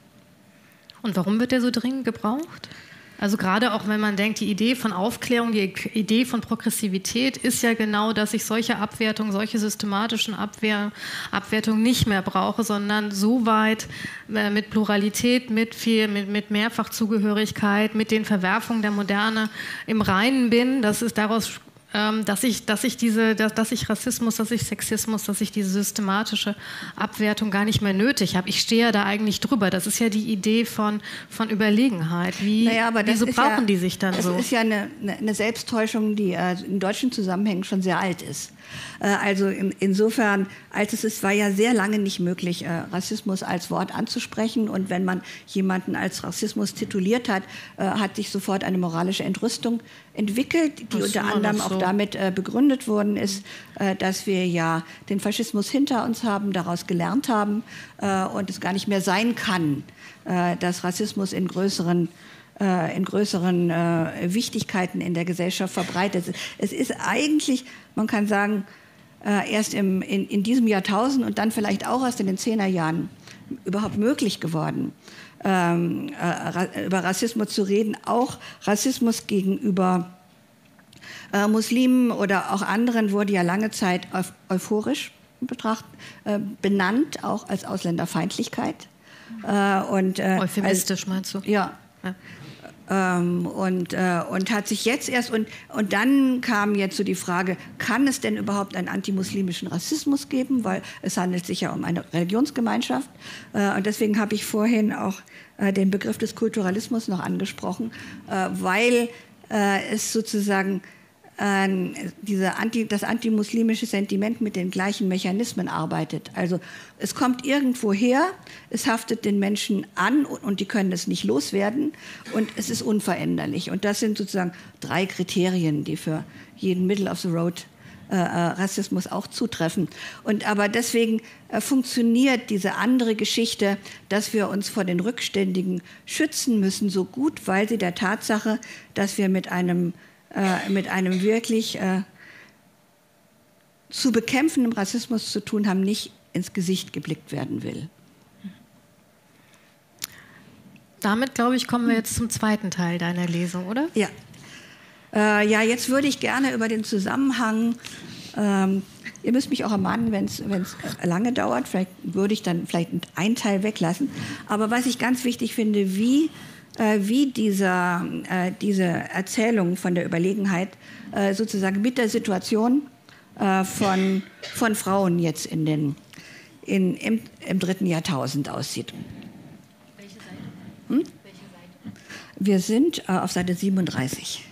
Und warum wird der so dringend gebraucht? Also gerade auch wenn man denkt, die Idee von Aufklärung, die Idee von Progressivität ist ja genau, dass ich solche Abwertungen, solche systematischen Abwehr, Abwertungen nicht mehr brauche, sondern so weit äh, mit Pluralität, mit, viel, mit, mit Mehrfachzugehörigkeit, mit den Verwerfungen der Moderne im Reinen bin, dass es daraus Dass ich, dass, ich diese, dass, dass ich Rassismus, dass ich Sexismus, dass ich diese systematische Abwertung gar nicht mehr nötig habe. Ich stehe ja da eigentlich drüber. Das ist ja die Idee von, von Überlegenheit. Wie, naja, aber wieso brauchen ja, die sich dann das so? Das ist ja eine, eine Selbsttäuschung, die äh, in deutschen Zusammenhängen schon sehr alt ist. Äh, also in, insofern, als es ist, war ja sehr lange nicht möglich, äh, Rassismus als Wort anzusprechen. Und wenn man jemanden als Rassismus tituliert hat, äh, hat sich sofort eine moralische Entrüstung entwickelt, die das unter anderem so. auch damit äh, begründet worden ist, äh, dass wir ja den Faschismus hinter uns haben, daraus gelernt haben äh, und es gar nicht mehr sein kann, äh, dass Rassismus in größeren, äh, in größeren äh, Wichtigkeiten in der Gesellschaft verbreitet ist. Es ist eigentlich, man kann sagen, äh, erst im, in, in diesem Jahrtausend und dann vielleicht auch erst in den Zehnerjahren überhaupt möglich geworden, ähm, äh, über Rassismus zu reden, auch Rassismus gegenüber Äh, Muslimen oder auch anderen wurde ja lange Zeit euphorisch betracht, äh, benannt, auch als Ausländerfeindlichkeit. Äh, und, äh, Euphemistisch als, meinst du? Ja. ja. Ähm, und, äh, und hat sich jetzt erst, und, und dann kam jetzt so die Frage, kann es denn überhaupt einen antimuslimischen Rassismus geben, weil es handelt sich ja um eine Religionsgemeinschaft. Äh, und deswegen habe ich vorhin auch äh, den Begriff des Kulturalismus noch angesprochen, äh, weil äh, es sozusagen äh, diese Anti, das antimuslimische Sentiment mit den gleichen Mechanismen arbeitet. Also es kommt irgendwo her, es haftet den Menschen an und, und die können es nicht loswerden und es ist unveränderlich. Und das sind sozusagen drei Kriterien, die für jeden Middle of the Road Äh, Rassismus auch zutreffen. Und aber deswegen äh, funktioniert diese andere Geschichte, dass wir uns vor den Rückständigen schützen müssen, so gut, weil sie der Tatsache, dass wir mit einem, äh, mit einem wirklich äh, zu bekämpfenden Rassismus zu tun haben, nicht ins Gesicht geblickt werden will. Damit, glaube ich, kommen wir jetzt zum zweiten Teil deiner Lesung, oder? Ja. Äh, ja, jetzt würde ich gerne über den Zusammenhang, ähm, ihr müsst mich auch ermahnen, wenn es lange dauert, vielleicht würde ich dann vielleicht einen Teil weglassen, aber was ich ganz wichtig finde, wie, äh, wie dieser, äh, diese Erzählung von der Überlegenheit äh, sozusagen mit der Situation äh, von, von Frauen jetzt in den, in, im, im dritten Jahrtausend aussieht. Welche Seite? Hm? Welche Seite? Wir sind äh, auf Seite siebenunddreißig.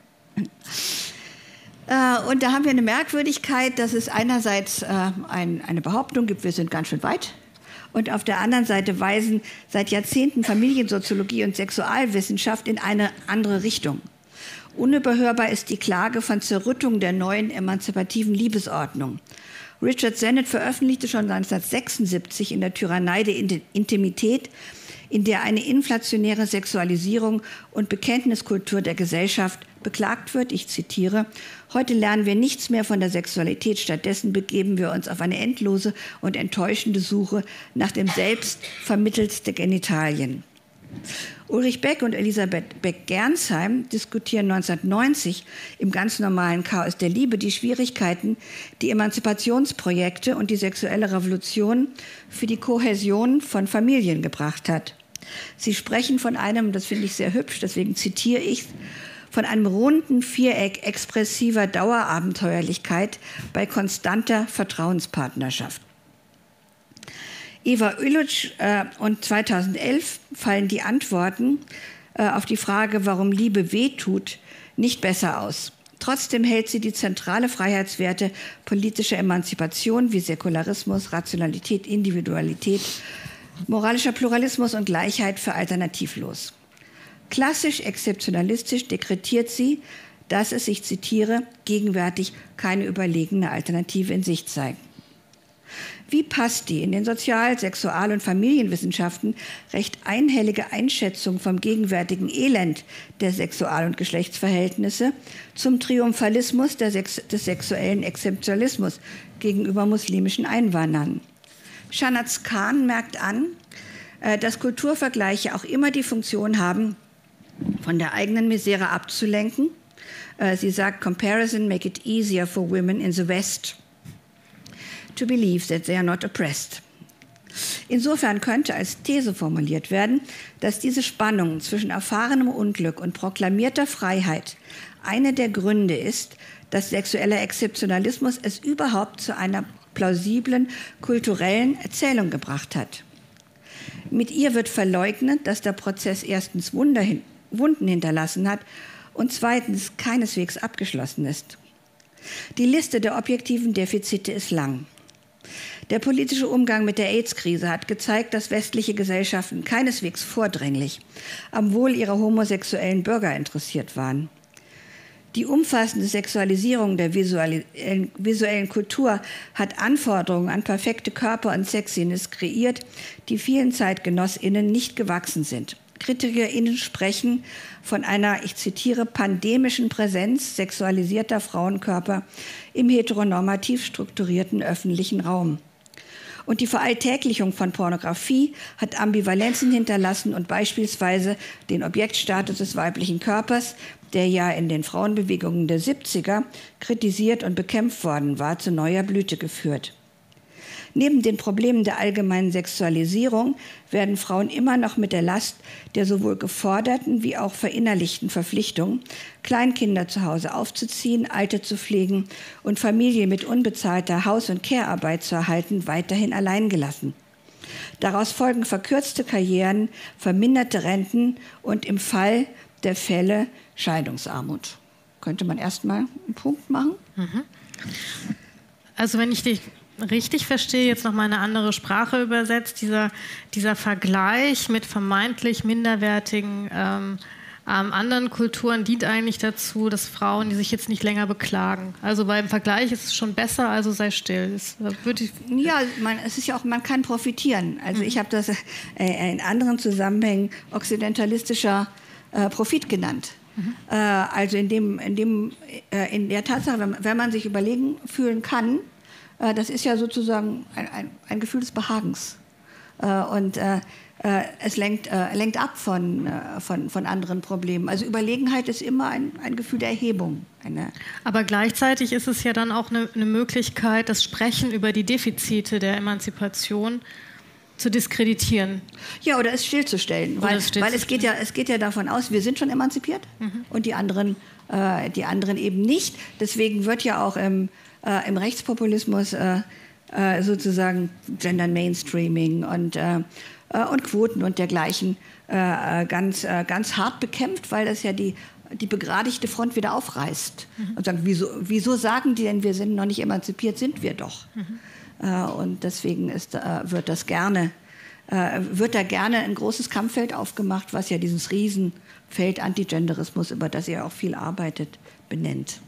Äh, und da haben wir eine Merkwürdigkeit, dass es einerseits äh, ein, eine Behauptung gibt, wir sind ganz schön weit. Und auf der anderen Seite weisen seit Jahrzehnten Familiensoziologie und Sexualwissenschaft in eine andere Richtung. Unüberhörbar ist die Klage von Zerrüttung der neuen emanzipativen Liebesordnung. Richard Sennett veröffentlichte schon neunzehnhundertsechsundsiebzig in der Tyrannei der Intimität, in der eine inflationäre Sexualisierung und Bekenntniskultur der Gesellschaft beklagt wird. Ich zitiere: Heute lernen wir nichts mehr von der Sexualität, stattdessen begeben wir uns auf eine endlose und enttäuschende Suche nach dem Selbst vermittels der Genitalien. Ulrich Beck und Elisabeth Beck-Gernsheim diskutieren neunzehnhundertneunzig im ganz normalen Chaos der Liebe die Schwierigkeiten, die Emanzipationsprojekte und die sexuelle Revolution für die Kohäsion von Familien gebracht hat. Sie sprechen von einem, das finde ich sehr hübsch, deswegen zitiere ich, von einem runden Viereck expressiver Dauerabenteuerlichkeit bei konstanter Vertrauenspartnerschaft. Eva Ulic äh, und zweitausendelf fallen die Antworten äh, auf die Frage, warum Liebe wehtut, nicht besser aus. Trotzdem hält sie die zentrale Freiheitswerte politischer Emanzipation wie Säkularismus, Rationalität, Individualität, moralischer Pluralismus und Gleichheit für alternativlos. Klassisch exzeptionalistisch dekretiert sie, dass es, ich zitiere, gegenwärtig keine überlegene Alternative in Sicht sei. Wie passt die in den Sozial-, Sexual- und Familienwissenschaften recht einhellige Einschätzung vom gegenwärtigen Elend der Sexual- und Geschlechtsverhältnisse zum Triumphalismus der Sex- des sexuellen Exzeptionalismus gegenüber muslimischen Einwanderern? Shanaz Khan merkt an, dass Kulturvergleiche auch immer die Funktion haben, von der eigenen Misere abzulenken. Sie sagt, Comparison make it easier for women in the West to believe that they are not oppressed. Insofern könnte als These formuliert werden, dass diese Spannung zwischen erfahrenem Unglück und proklamierter Freiheit eine der Gründe ist, dass sexueller Exzeptionalismus es überhaupt zu einer plausiblen kulturellen Erzählung gebracht hat. Mit ihr wird verleugnet, dass der Prozess erstens Wunder hin, Wunden hinterlassen hat und zweitens keineswegs abgeschlossen ist. Die Liste der objektiven Defizite ist lang. Der politische Umgang mit der AIDS-Krise hat gezeigt, dass westliche Gesellschaften keineswegs vordringlich am Wohl ihrer homosexuellen Bürger interessiert waren. Die umfassende Sexualisierung der visuellen, visuellen Kultur hat Anforderungen an perfekte Körper und Sexiness kreiert, die vielen ZeitgenossInnen nicht gewachsen sind. KritikerInnen sprechen von einer, ich zitiere, pandemischen Präsenz sexualisierter Frauenkörper im heteronormativ strukturierten öffentlichen Raum. Und die Veralltäglichung von Pornografie hat Ambivalenzen hinterlassen und beispielsweise den Objektstatus des weiblichen Körpers, der ja in den Frauenbewegungen der siebziger kritisiert und bekämpft worden war, zu neuer Blüte geführt. Neben den Problemen der allgemeinen Sexualisierung werden Frauen immer noch mit der Last der sowohl geforderten wie auch verinnerlichten Verpflichtung, Kleinkinder zu Hause aufzuziehen, Alte zu pflegen und Familie mit unbezahlter Haus- und Care-Arbeit zu erhalten, weiterhin allein gelassen. Daraus folgen verkürzte Karrieren, verminderte Renten und im Fall der Fälle Scheidungsarmut. könnte man erstmal einen Punkt machen. Mhm. Also wenn ich dich richtig verstehe, jetzt nochmal eine andere Sprache übersetzt, dieser, dieser Vergleich mit vermeintlich minderwertigen ähm, ähm, anderen Kulturen dient eigentlich dazu, dass Frauen, die sich jetzt nicht länger beklagen. Also beim Vergleich ist es schon besser, also sei still. Das würde ich ja, man, es ist ja auch, man kann profitieren. Also mhm. ich habe das äh, in anderen Zusammenhängen okzidentalistischer äh, Profit genannt. Mhm. Äh, also in, dem, in, dem, äh, in der Tatsache, wenn, wenn man sich überlegen fühlen kann, äh, das ist ja sozusagen ein, ein, ein Gefühl des Behagens. Äh, und äh, äh, es lenkt, äh, lenkt ab von, äh, von, von anderen Problemen. Also Überlegenheit ist immer ein, ein Gefühl der Erhebung. Eine Aber gleichzeitig ist es ja dann auch eine, eine Möglichkeit, das Sprechen über die Defizite der Emanzipation zu diskreditieren. Ja, oder es stillzustellen. Weil, es, weil es, geht ja, es geht ja davon aus, wir sind schon emanzipiert mhm. und die anderen, äh, die anderen eben nicht. Deswegen wird ja auch im, äh, im Rechtspopulismus äh, äh, sozusagen Gender Mainstreaming und, äh, äh, und Quoten und dergleichen äh, ganz, äh, ganz hart bekämpft, weil das ja die, die begradigte Front wieder aufreißt. Mhm. Und sagen, wieso, wieso sagen die denn, wir sind noch nicht emanzipiert, sind wir doch. Mhm. Und deswegen ist, wird, das gerne, wird da gerne ein großes Kampffeld aufgemacht, was ja dieses Riesenfeld Antigenderismus, über das ihr auch viel arbeitet, benennt.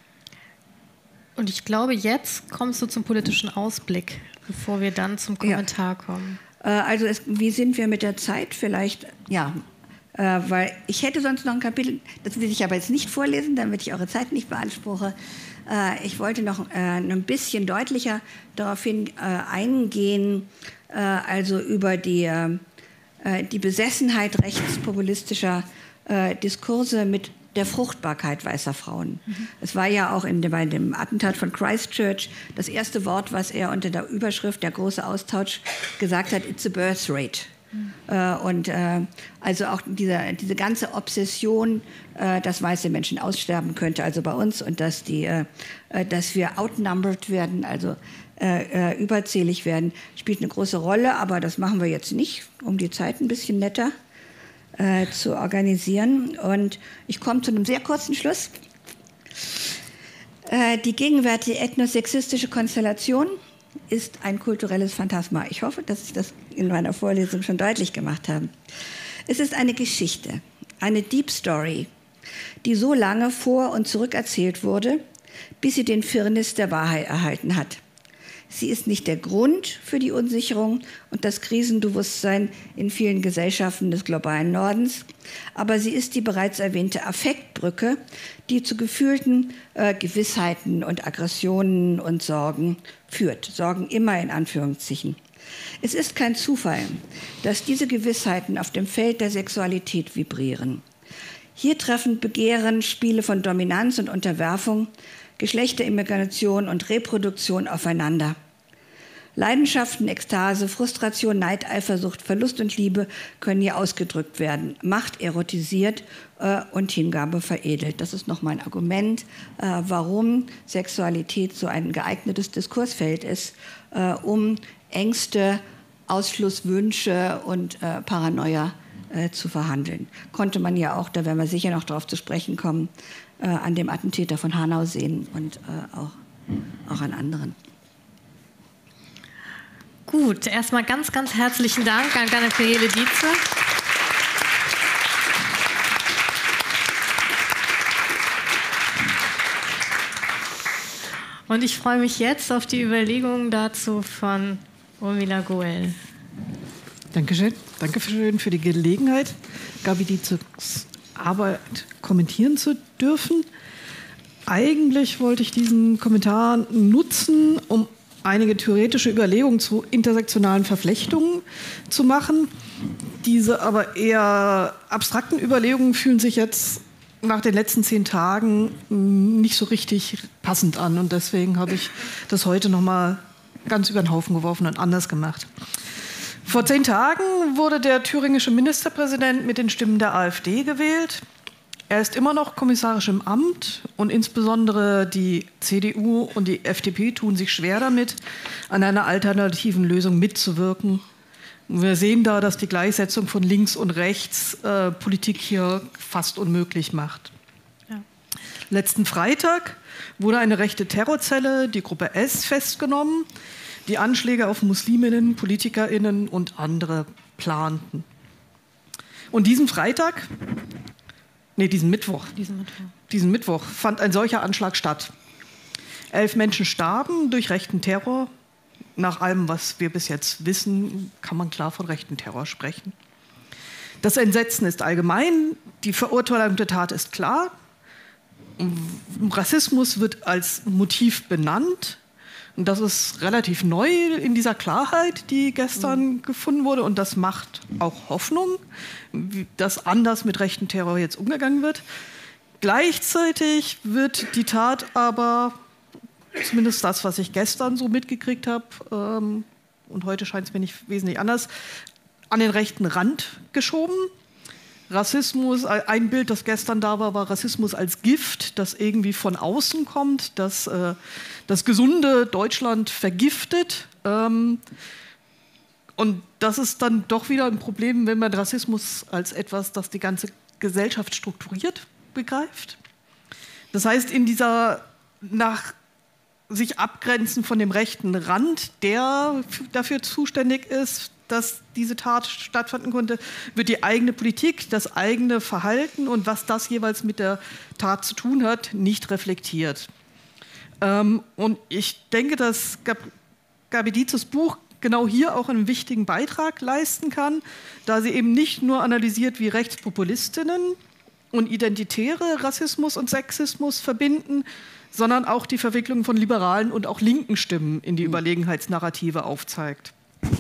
Und ich glaube, jetzt kommst du zum politischen Ausblick, bevor wir dann zum Kommentar ja. kommen. Also es, wie sind wir mit der Zeit? Vielleicht, ja, weil ich hätte sonst noch ein Kapitel, das will ich aber jetzt nicht vorlesen, damit ich eure Zeit nicht beanspruche. Ich wollte noch äh, ein bisschen deutlicher darauf hin äh, eingehen, äh, also über die, äh, die Besessenheit rechtspopulistischer äh, Diskurse mit der Fruchtbarkeit weißer Frauen. Mhm. Es war ja auch in, bei dem Attentat von Christchurch das erste Wort, was er unter der Überschrift der große Austausch gesagt hat, it's a birth rate. Mhm. Und äh, also auch diese, diese ganze Obsession, äh, dass weiße Menschen aussterben könnte, also bei uns, und dass, die, äh, dass wir outnumbered werden, also äh, überzählig werden, spielt eine große Rolle. Aber das machen wir jetzt nicht, um die Zeit ein bisschen netter äh, zu organisieren. Und ich komme zu einem sehr kurzen Schluss. Äh, die gegenwärtige ethnosexistische Konstellation ist ein kulturelles Phantasma. Ich hoffe, dass ich das in meiner Vorlesung schon deutlich gemacht habe. Es ist eine Geschichte, eine Deep Story, die so lange vor- und zurückerzählt wurde, bis sie den Firnis der Wahrheit erhalten hat. Sie ist nicht der Grund für die Unsicherung und das Krisenbewusstsein in vielen Gesellschaften des globalen Nordens, aber sie ist die bereits erwähnte Affektbrücke, die zu gefühlten äh, Gewissheiten und Aggressionen und Sorgen führt. Sorgen immer in Anführungszeichen. Es ist kein Zufall, dass diese Gewissheiten auf dem Feld der Sexualität vibrieren. Hier treffen Begehren, Spiele von Dominanz und Unterwerfung, Geschlechterimmigration und Reproduktion aufeinander. Leidenschaften, Ekstase, Frustration, Neid, Eifersucht, Verlust und Liebe können hier ausgedrückt werden. Macht erotisiert äh, und Hingabe veredelt. Das ist nochmal ein Argument, äh, warum Sexualität so ein geeignetes Diskursfeld ist, äh, um Ängste, Ausschlusswünsche und äh, Paranoia äh, zu verhandeln. Konnte man ja auch, da werden wir sicher noch darauf zu sprechen kommen, äh, an dem Attentäter von Hanau sehen und äh, auch, auch an anderen. Gut, erstmal ganz, ganz herzlichen Dank an Gabriele Dietze. Und ich freue mich jetzt auf die Überlegungen dazu von Urmila Goel. Dankeschön. Dankeschön für die Gelegenheit, Gabi Dietzes Arbeit kommentieren zu dürfen. Eigentlich wollte ich diesen Kommentar nutzen, um einige theoretische Überlegungen zu intersektionalen Verflechtungen zu machen. Diese aber eher abstrakten Überlegungen fühlen sich jetzt nach den letzten zehn Tagen nicht so richtig passend an. Und deswegen habe ich das heute noch mal ganz über den Haufen geworfen und anders gemacht. Vor zehn Tagen wurde der thüringische Ministerpräsident mit den Stimmen der AfD gewählt. Er ist immer noch kommissarisch im Amt und insbesondere die C D U und die F D P tun sich schwer damit, an einer alternativen Lösung mitzuwirken. Wir sehen da, dass die Gleichsetzung von links und rechts äh, Politik hier fast unmöglich macht. Ja. Letzten Freitag wurde eine rechte Terrorzelle, die Gruppe S, festgenommen, die Anschläge auf Musliminnen, PolitikerInnen und andere planten. Und diesen Freitag, nee, diesen Mittwoch, Diesen Mittwoch. diesen Mittwoch fand ein solcher Anschlag statt. Elf Menschen starben durch rechten Terror. Nach allem, was wir bis jetzt wissen, kann man klar von rechten Terror sprechen. Das Entsetzen ist allgemein, die Verurteilung der Tat ist klar. Rassismus wird als Motiv benannt. Und das ist relativ neu in dieser Klarheit, die gestern mhm. gefunden wurde. Und das macht auch Hoffnung, dass anders mit rechten Terror jetzt umgegangen wird. Gleichzeitig wird die Tat aber, zumindest das, was ich gestern so mitgekriegt habe, ähm, und heute scheint es mir nicht wesentlich anders, an den rechten Rand geschoben. Rassismus, ein Bild, das gestern da war, war Rassismus als Gift, das irgendwie von außen kommt, das äh, das gesunde Deutschland vergiftet. Ähm, und das ist dann doch wieder ein Problem, wenn man Rassismus als etwas, das die ganze Gesellschaft strukturiert, begreift. Das heißt, in dieser nach sich abgrenzen von dem rechten Rand, der dafür zuständig ist, dass diese Tat stattfinden konnte, wird die eigene Politik, das eigene Verhalten und was das jeweils mit der Tat zu tun hat, nicht reflektiert. Ähm, und ich denke, dass Gab Gabi Dietzes Buch genau hier auch einen wichtigen Beitrag leisten kann, da sie eben nicht nur analysiert, wie Rechtspopulistinnen und identitäre Rassismus und Sexismus verbinden, sondern auch die Verwicklung von liberalen und auch linken Stimmen in die Überlegenheitsnarrative aufzeigt.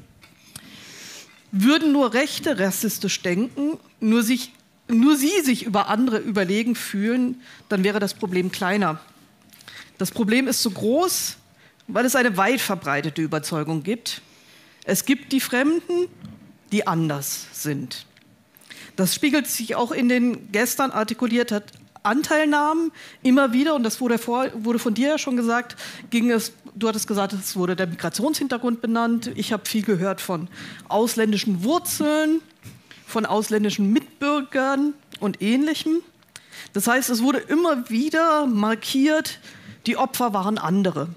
Würden nur Rechte rassistisch denken, nur, sich, nur sie sich über andere überlegen fühlen, dann wäre das Problem kleiner. Das Problem ist so groß, weil es eine weit verbreitete Überzeugung gibt. Es gibt die Fremden, die anders sind. Das spiegelt sich auch in den gestern artikulierten Anteilnahmen immer wieder, und das wurde, vor, wurde von dir ja schon gesagt, ging es, du hattest gesagt, es wurde der Migrationshintergrund benannt. Ich habe viel gehört von ausländischen Wurzeln, von ausländischen Mitbürgern und Ähnlichem. Das heißt, es wurde immer wieder markiert, die Opfer waren andere.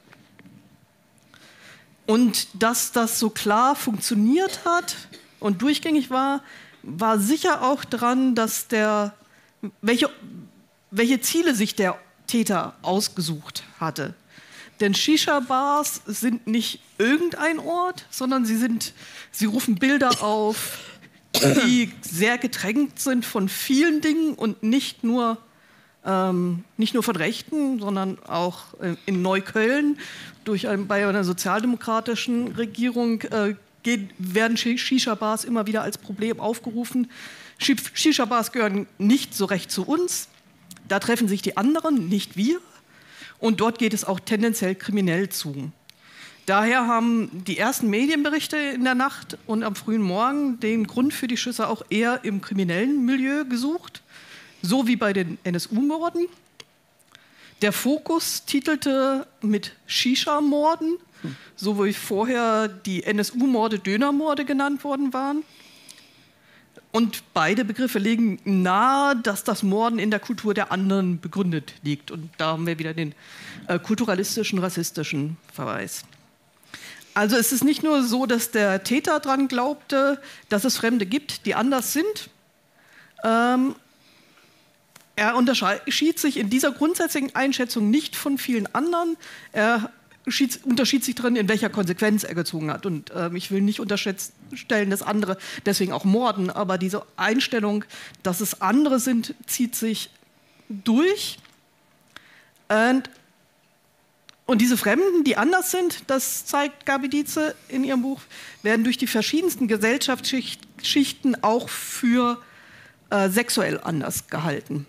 Und dass das so klar funktioniert hat und durchgängig war, war sicher auch daran, dass der Welche, welche Ziele sich der Täter ausgesucht hatte. Denn Shisha-Bars sind nicht irgendein Ort, sondern sie, sind, sie rufen Bilder auf, die sehr getränkt sind von vielen Dingen und nicht nur, ähm, nicht nur von Rechten, sondern auch äh, in Neukölln durch ein, bei einer sozialdemokratischen Regierung äh, geht, werden Shisha-Bars immer wieder als Problem aufgerufen. Shisha-Bars gehören nicht so recht zu uns. Da treffen sich die anderen, nicht wir. Und dort geht es auch tendenziell kriminell zu. Daher haben die ersten Medienberichte in der Nacht und am frühen Morgen den Grund für die Schüsse auch eher im kriminellen Milieu gesucht, so wie bei den N S U-Morden. Der Fokus titelte mit Shisha-Morden, so wie vorher die N S U-Morde Dönermorde genannt worden waren. Und beide Begriffe legen nahe, dass das Morden in der Kultur der anderen begründet liegt. Und da haben wir wieder den äh, kulturalistischen, rassistischen Verweis. Also es ist nicht nur so, dass der Täter daran glaubte, dass es Fremde gibt, die anders sind. Ähm, er unterschied sich in dieser grundsätzlichen Einschätzung nicht von vielen anderen. Er unterschied sich darin, in welcher Konsequenz er gezogen hat. Und äh, ich will nicht unterstellen, dass andere deswegen auch morden, aber diese Einstellung, dass es andere sind, zieht sich durch. Und, und diese Fremden, die anders sind, das zeigt Gabi Dietze in ihrem Buch, werden durch die verschiedensten Gesellschaftsschichten auch für äh, sexuell anders gehalten.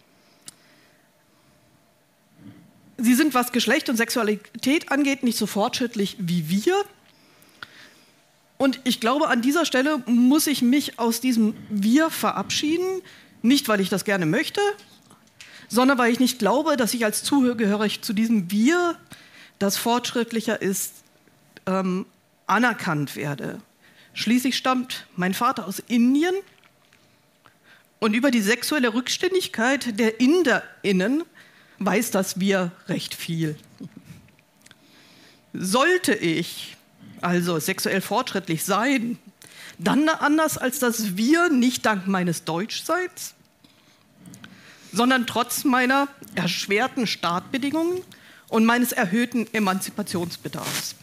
Sie sind, was Geschlecht und Sexualität angeht, nicht so fortschrittlich wie wir. Und ich glaube, an dieser Stelle muss ich mich aus diesem Wir verabschieden. Nicht, weil ich das gerne möchte, sondern weil ich nicht glaube, dass ich als zugehörig zu diesem Wir, das fortschrittlicher ist, ähm, anerkannt werde. Schließlich stammt mein Vater aus Indien. Und über die sexuelle Rückständigkeit der InderInnen weiß das Wir recht viel. Sollte ich also sexuell fortschrittlich sein, dann anders als das Wir nicht dank meines Deutschseins, sondern trotz meiner erschwerten Startbedingungen und meines erhöhten Emanzipationsbedarfs.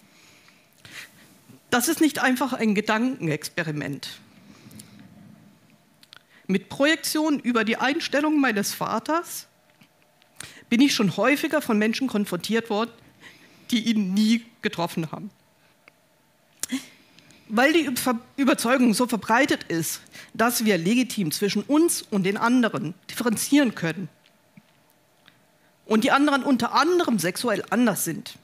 Das ist nicht einfach ein Gedankenexperiment. Mit Projektion über die Einstellung meines Vaters bin ich schon häufiger von Menschen konfrontiert worden, die ihn nie getroffen haben. Weil die Überzeugung so verbreitet ist, dass wir legitim zwischen uns und den anderen differenzieren können und die anderen unter anderem sexuell anders sind,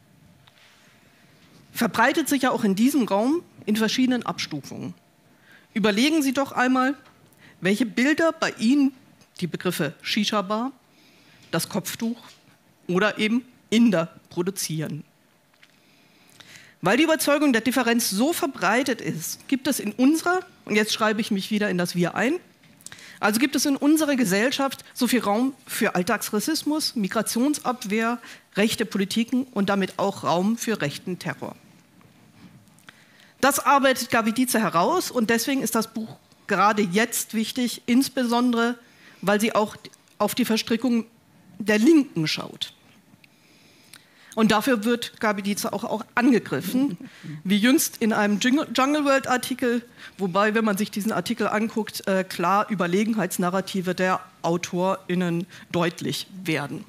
verbreitet sich ja auch in diesem Raum in verschiedenen Abstufungen. Überlegen Sie doch einmal, welche Bilder bei Ihnen die Begriffe Shisha-Bar, das Kopftuch oder eben Inder produzieren. Weil die Überzeugung der Differenz so verbreitet ist, gibt es in unserer, und jetzt schreibe ich mich wieder in das Wir ein, also gibt es in unserer Gesellschaft so viel Raum für Alltagsrassismus, Migrationsabwehr, rechte Politiken und damit auch Raum für rechten Terror. Das arbeitet Gabi Dietze heraus und deswegen ist das Buch gerade jetzt wichtig, insbesondere, weil sie auch auf die Verstrickung der Linken schaut. Und dafür wird Gabi Dietze auch, auch angegriffen, wie jüngst in einem Jungle World Artikel, wobei, wenn man sich diesen Artikel anguckt, äh, klar Überlegenheitsnarrative der AutorInnen deutlich werden.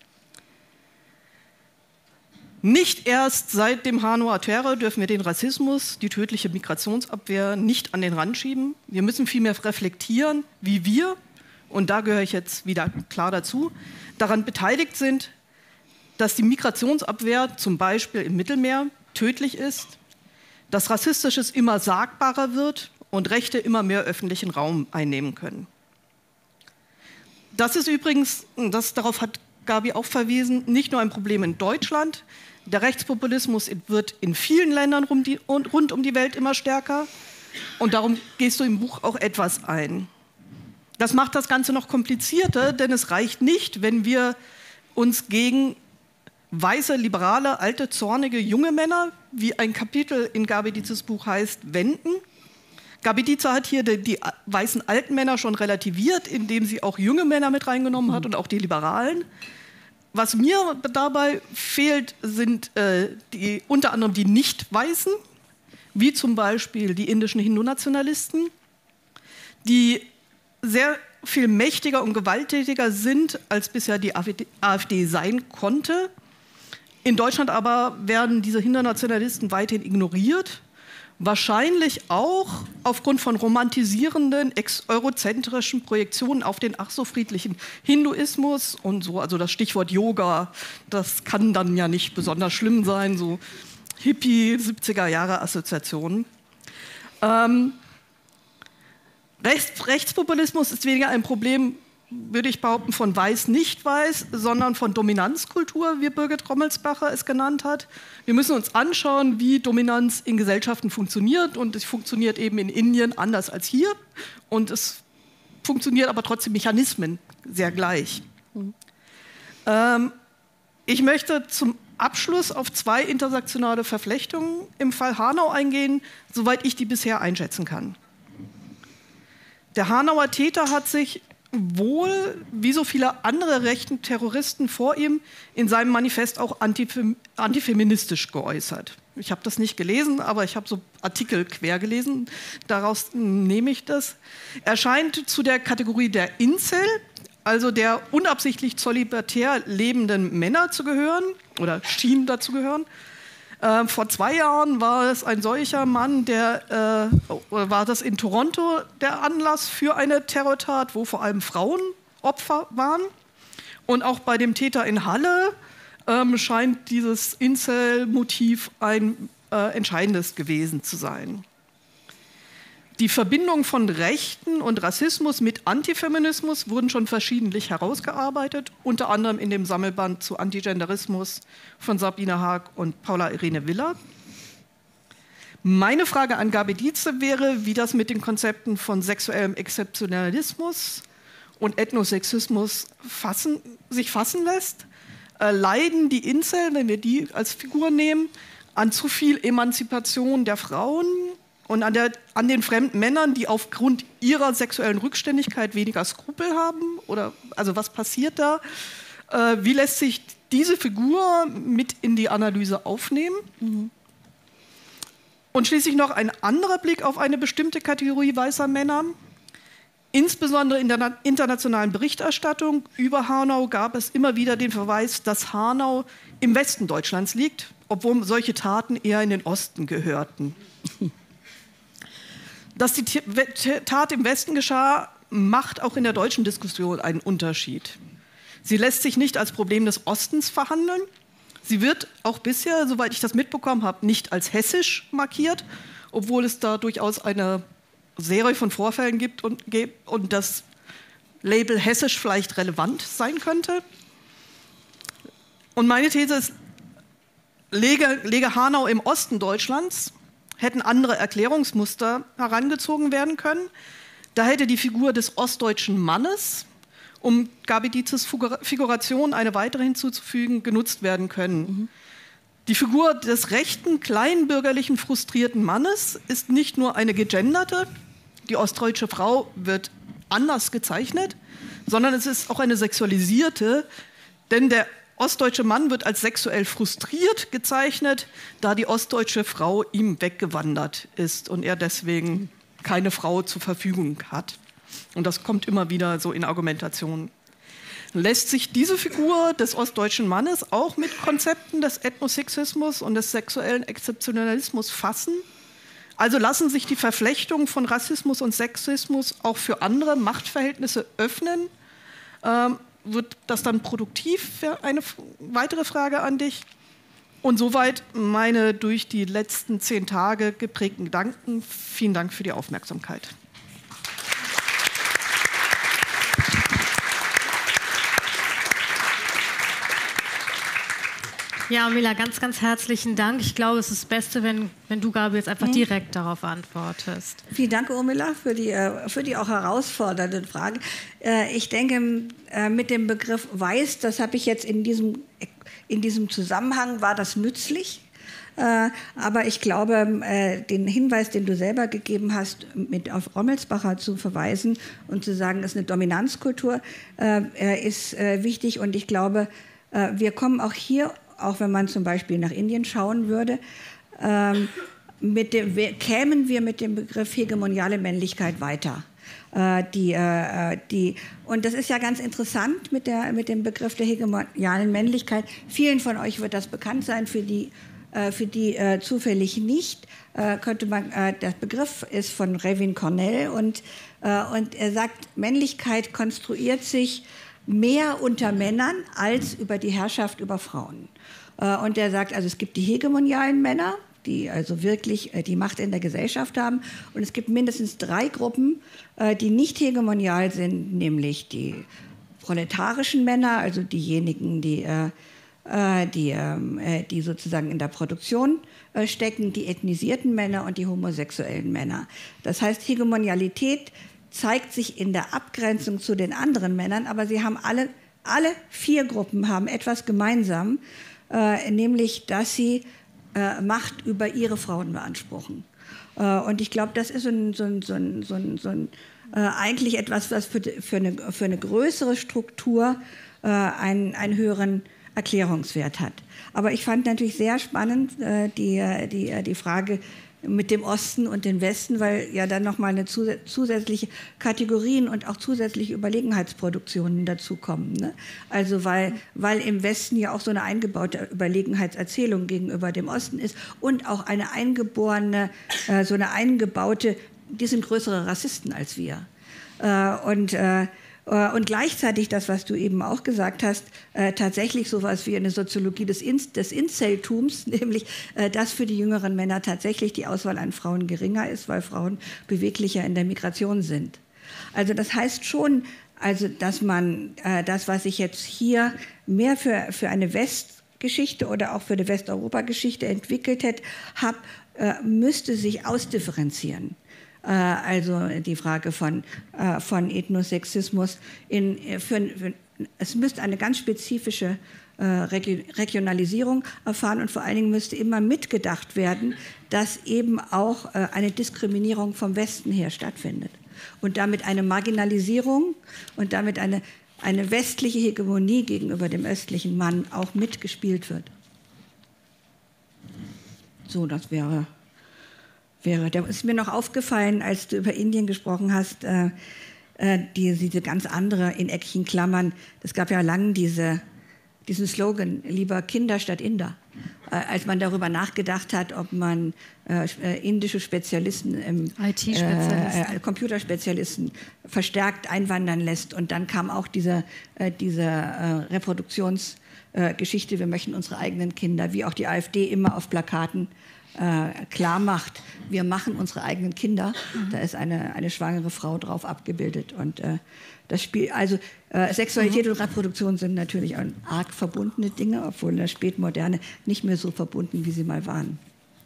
Nicht erst seit dem Hanauer Terror dürfen wir den Rassismus, die tödliche Migrationsabwehr nicht an den Rand schieben. Wir müssen vielmehr reflektieren, wie wir, und da gehöre ich jetzt wieder klar dazu, daran beteiligt sind, dass die Migrationsabwehr zum Beispiel im Mittelmeer tödlich ist, dass Rassistisches immer sagbarer wird und Rechte immer mehr öffentlichen Raum einnehmen können. Das ist übrigens, das, darauf hat Gabi auch verwiesen, nicht nur ein Problem in Deutschland. Der Rechtspopulismus wird in vielen Ländern rund, die, rund um die Welt immer stärker und darum gehst du im Buch auch etwas ein. Das macht das Ganze noch komplizierter, denn es reicht nicht, wenn wir uns gegen weiße, liberale, alte, zornige, junge Männer, wie ein Kapitel in Gabi Dietzes Buch heißt, wenden. Gabi Dietze hat hier die, die weißen alten Männer schon relativiert, indem sie auch junge Männer mit reingenommen hat und auch die Liberalen. Was mir dabei fehlt, sind äh, die, unter anderem die Nicht-Weißen, wie zum Beispiel die indischen Hindu-Nationalisten, die sehr viel mächtiger und gewalttätiger sind, als bisher die AfD sein konnte. In Deutschland aber werden diese Hindu-Nationalisten weithin ignoriert, wahrscheinlich auch aufgrund von romantisierenden, ex-eurozentrischen Projektionen auf den ach so friedlichen Hinduismus und so, also das Stichwort Yoga, das kann dann ja nicht besonders schlimm sein, so Hippie, siebziger Jahre Assoziationen. Ähm, Rechts, Rechtspopulismus ist weniger ein Problem, würde ich behaupten, von weiß, nicht weiß, sondern von Dominanzkultur, wie Birgit Rommelsbacher es genannt hat. Wir müssen uns anschauen, wie Dominanz in Gesellschaften funktioniert und es funktioniert eben in Indien anders als hier und es funktioniert aber trotzdem Mechanismen sehr gleich. Mhm. Ähm, ich möchte zum Abschluss auf zwei intersektionale Verflechtungen im Fall Hanau eingehen, soweit ich die bisher einschätzen kann. Der Hanauer Täter hat sich wohl, wie so viele andere rechten Terroristen vor ihm, in seinem Manifest auch antifem- antifeministisch geäußert. Ich habe das nicht gelesen, aber ich habe so Artikel quer gelesen, daraus nehme ich das. Er scheint zu der Kategorie der Incel, also der unabsichtlich zölibatär lebenden Männer zu gehören, oder schien dazu gehören. Äh, vor zwei Jahren war es ein solcher Mann, der äh, war das in Toronto der Anlass für eine Terrortat, wo vor allem Frauen Opfer waren. Und auch bei dem Täter in Halle ähm, scheint dieses Incel-Motiv ein äh, entscheidendes gewesen zu sein. Die Verbindung von Rechten und Rassismus mit Antifeminismus wurden schon verschiedentlich herausgearbeitet, unter anderem in dem Sammelband zu Antigenderismus von Sabine Haag und Paula Irene Willer. Meine Frage an Gabi Dietze wäre, wie das mit den Konzepten von sexuellem Exzeptionalismus und Ethnosexismus fassen, sich fassen lässt? Äh, leiden die Incel, wenn wir die als Figur nehmen, an zu viel Emanzipation der Frauen und an, der, an den fremden Männern, die aufgrund ihrer sexuellen Rückständigkeit weniger Skrupel haben? Oder also was passiert da? Äh, wie lässt sich diese Figur mit in die Analyse aufnehmen? Mhm. Und schließlich noch ein anderer Blick auf eine bestimmte Kategorie weißer Männer. Insbesondere in der internationalen Berichterstattung über Hanau gab es immer wieder den Verweis, dass Hanau im Westen Deutschlands liegt, obwohl solche Taten eher in den Osten gehörten. Dass die Tat im Westen geschah, macht auch in der deutschen Diskussion einen Unterschied. Sie lässt sich nicht als Problem des Ostens verhandeln. Sie wird auch bisher, soweit ich das mitbekommen habe, nicht als hessisch markiert, obwohl es da durchaus eine Serie von Vorfällen gibt und, und das Label hessisch vielleicht relevant sein könnte. Und meine These ist, lege, lege Hanau im Osten Deutschlands, hätten andere Erklärungsmuster herangezogen werden können. Da hätte die Figur des ostdeutschen Mannes, um Gabi Dietzes Figuration eine weitere hinzuzufügen, genutzt werden können. Mhm. Die Figur des rechten, kleinbürgerlichen, frustrierten Mannes ist nicht nur eine gegenderte, die ostdeutsche Frau wird anders gezeichnet, sondern es ist auch eine sexualisierte, denn der ostdeutsche Mann wird als sexuell frustriert gezeichnet, da die ostdeutsche Frau ihm weggewandert ist und er deswegen keine Frau zur Verfügung hat. Und das kommt immer wieder so in Argumentationen. Lässt sich diese Figur des ostdeutschen Mannes auch mit Konzepten des Ethnosexismus und des sexuellen Exzeptionalismus fassen? Also lassen sich die Verflechtungen von Rassismus und Sexismus auch für andere Machtverhältnisse öffnen? Ähm, wird das dann produktiv? Eine weitere Frage an dich. Und soweit meine durch die letzten zehn Tage geprägten Gedanken. Vielen Dank für die Aufmerksamkeit. Ja, Mila, ganz, ganz herzlichen Dank. Ich glaube, es ist das Beste, wenn, wenn du, Gabi, jetzt einfach mhm. direkt darauf antwortest. Vielen Dank, Urmila, für die, für die auch herausfordernden Fragen. Ich denke, mit dem Begriff weiß, das habe ich jetzt in diesem, in diesem Zusammenhang, war das nützlich. Aber ich glaube, den Hinweis, den du selber gegeben hast, mit auf Rommelsbacher zu verweisen und zu sagen, es ist eine Dominanzkultur, ist wichtig. Und ich glaube, wir kommen auch hier, auch wenn man zum Beispiel nach Indien schauen würde, ähm, mit dem, kämen wir mit dem Begriff hegemoniale Männlichkeit weiter. Äh, die, äh, die, und das ist ja ganz interessant mit, der, mit dem Begriff der hegemonialen Männlichkeit. Vielen von euch wird das bekannt sein, für die, äh, für die äh, zufällig nicht. Äh, könnte man, äh, der Begriff ist von Revin Cornell und, äh, und er sagt, Männlichkeit konstruiert sich mehr unter Männern als über die Herrschaft über Frauen. Und er sagt, also es gibt die hegemonialen Männer, die also wirklich die Macht in der Gesellschaft haben. Und es gibt mindestens drei Gruppen, die nicht hegemonial sind, nämlich die proletarischen Männer, also diejenigen, die, die, die sozusagen in der Produktion stecken, die ethnisierten Männer und die homosexuellen Männer. Das heißt, Hegemonialität zeigt sich in der Abgrenzung zu den anderen Männern, aber sie haben alle, alle vier Gruppen haben etwas gemeinsam, äh, nämlich, dass sie äh, Macht über ihre Frauen beanspruchen. Äh, und ich glaube, das ist so ein, so ein, so ein, so ein, so ein äh, eigentlich etwas, was für, für, eine, für eine größere Struktur äh, einen, einen höheren Erklärungswert hat. Aber ich fand natürlich sehr spannend äh, die, die, die Frage mit dem Osten und dem Westen, weil ja dann nochmal eine zusätzliche Kategorien und auch zusätzliche Überlegenheitsproduktionen dazukommen. Ne? Also weil, weil im Westen ja auch so eine eingebaute Überlegenheitserzählung gegenüber dem Osten ist und auch eine eingeborene, äh, so eine eingebaute, die sind größere Rassisten als wir. Äh, und äh, Und gleichzeitig das, was du eben auch gesagt hast, äh, tatsächlich sowas wie eine Soziologie des, In des Inzeltums, nämlich, äh, dass für die jüngeren Männer tatsächlich die Auswahl an Frauen geringer ist, weil Frauen beweglicher in der Migration sind. Also das heißt schon, also, dass man äh, das, was ich jetzt hier mehr für, für eine Westgeschichte oder auch für eine Westeuropa-Geschichte entwickelt hätte, hab, äh, müsste sich ausdifferenzieren. äh, also die Frage von, äh, von Ethnosexismus. In, für, für, es müsste eine ganz spezifische äh, Regionalisierung erfahren und vor allen Dingen müsste immer mitgedacht werden, dass eben auch äh, eine Diskriminierung vom Westen her stattfindet und damit eine Marginalisierung und damit eine, eine westliche Hegemonie gegenüber dem östlichen Mann auch mitgespielt wird. So, das wäre, wäre. Da ist mir noch aufgefallen, als du über Indien gesprochen hast, äh, äh, die, diese ganz andere, in eckigen Klammern, es gab ja lange diese, diesen Slogan, lieber Kinder statt Inder. Äh, als man darüber nachgedacht hat, ob man äh, indische Spezialisten, im, I T-Spezialisten, äh, Computerspezialisten verstärkt einwandern lässt. Und dann kam auch diese, äh, diese äh, Reproduktions- Geschichte, wir möchten unsere eigenen Kinder, wie auch die AfD immer auf Plakaten äh, klar macht, wir machen unsere eigenen Kinder. Mhm. Da ist eine, eine schwangere Frau drauf abgebildet. Und äh, das Spiel, also äh, Sexualität mhm. und Reproduktion sind natürlich auch arg verbundene Dinge, obwohl in der Spätmoderne nicht mehr so verbunden, wie sie mal waren.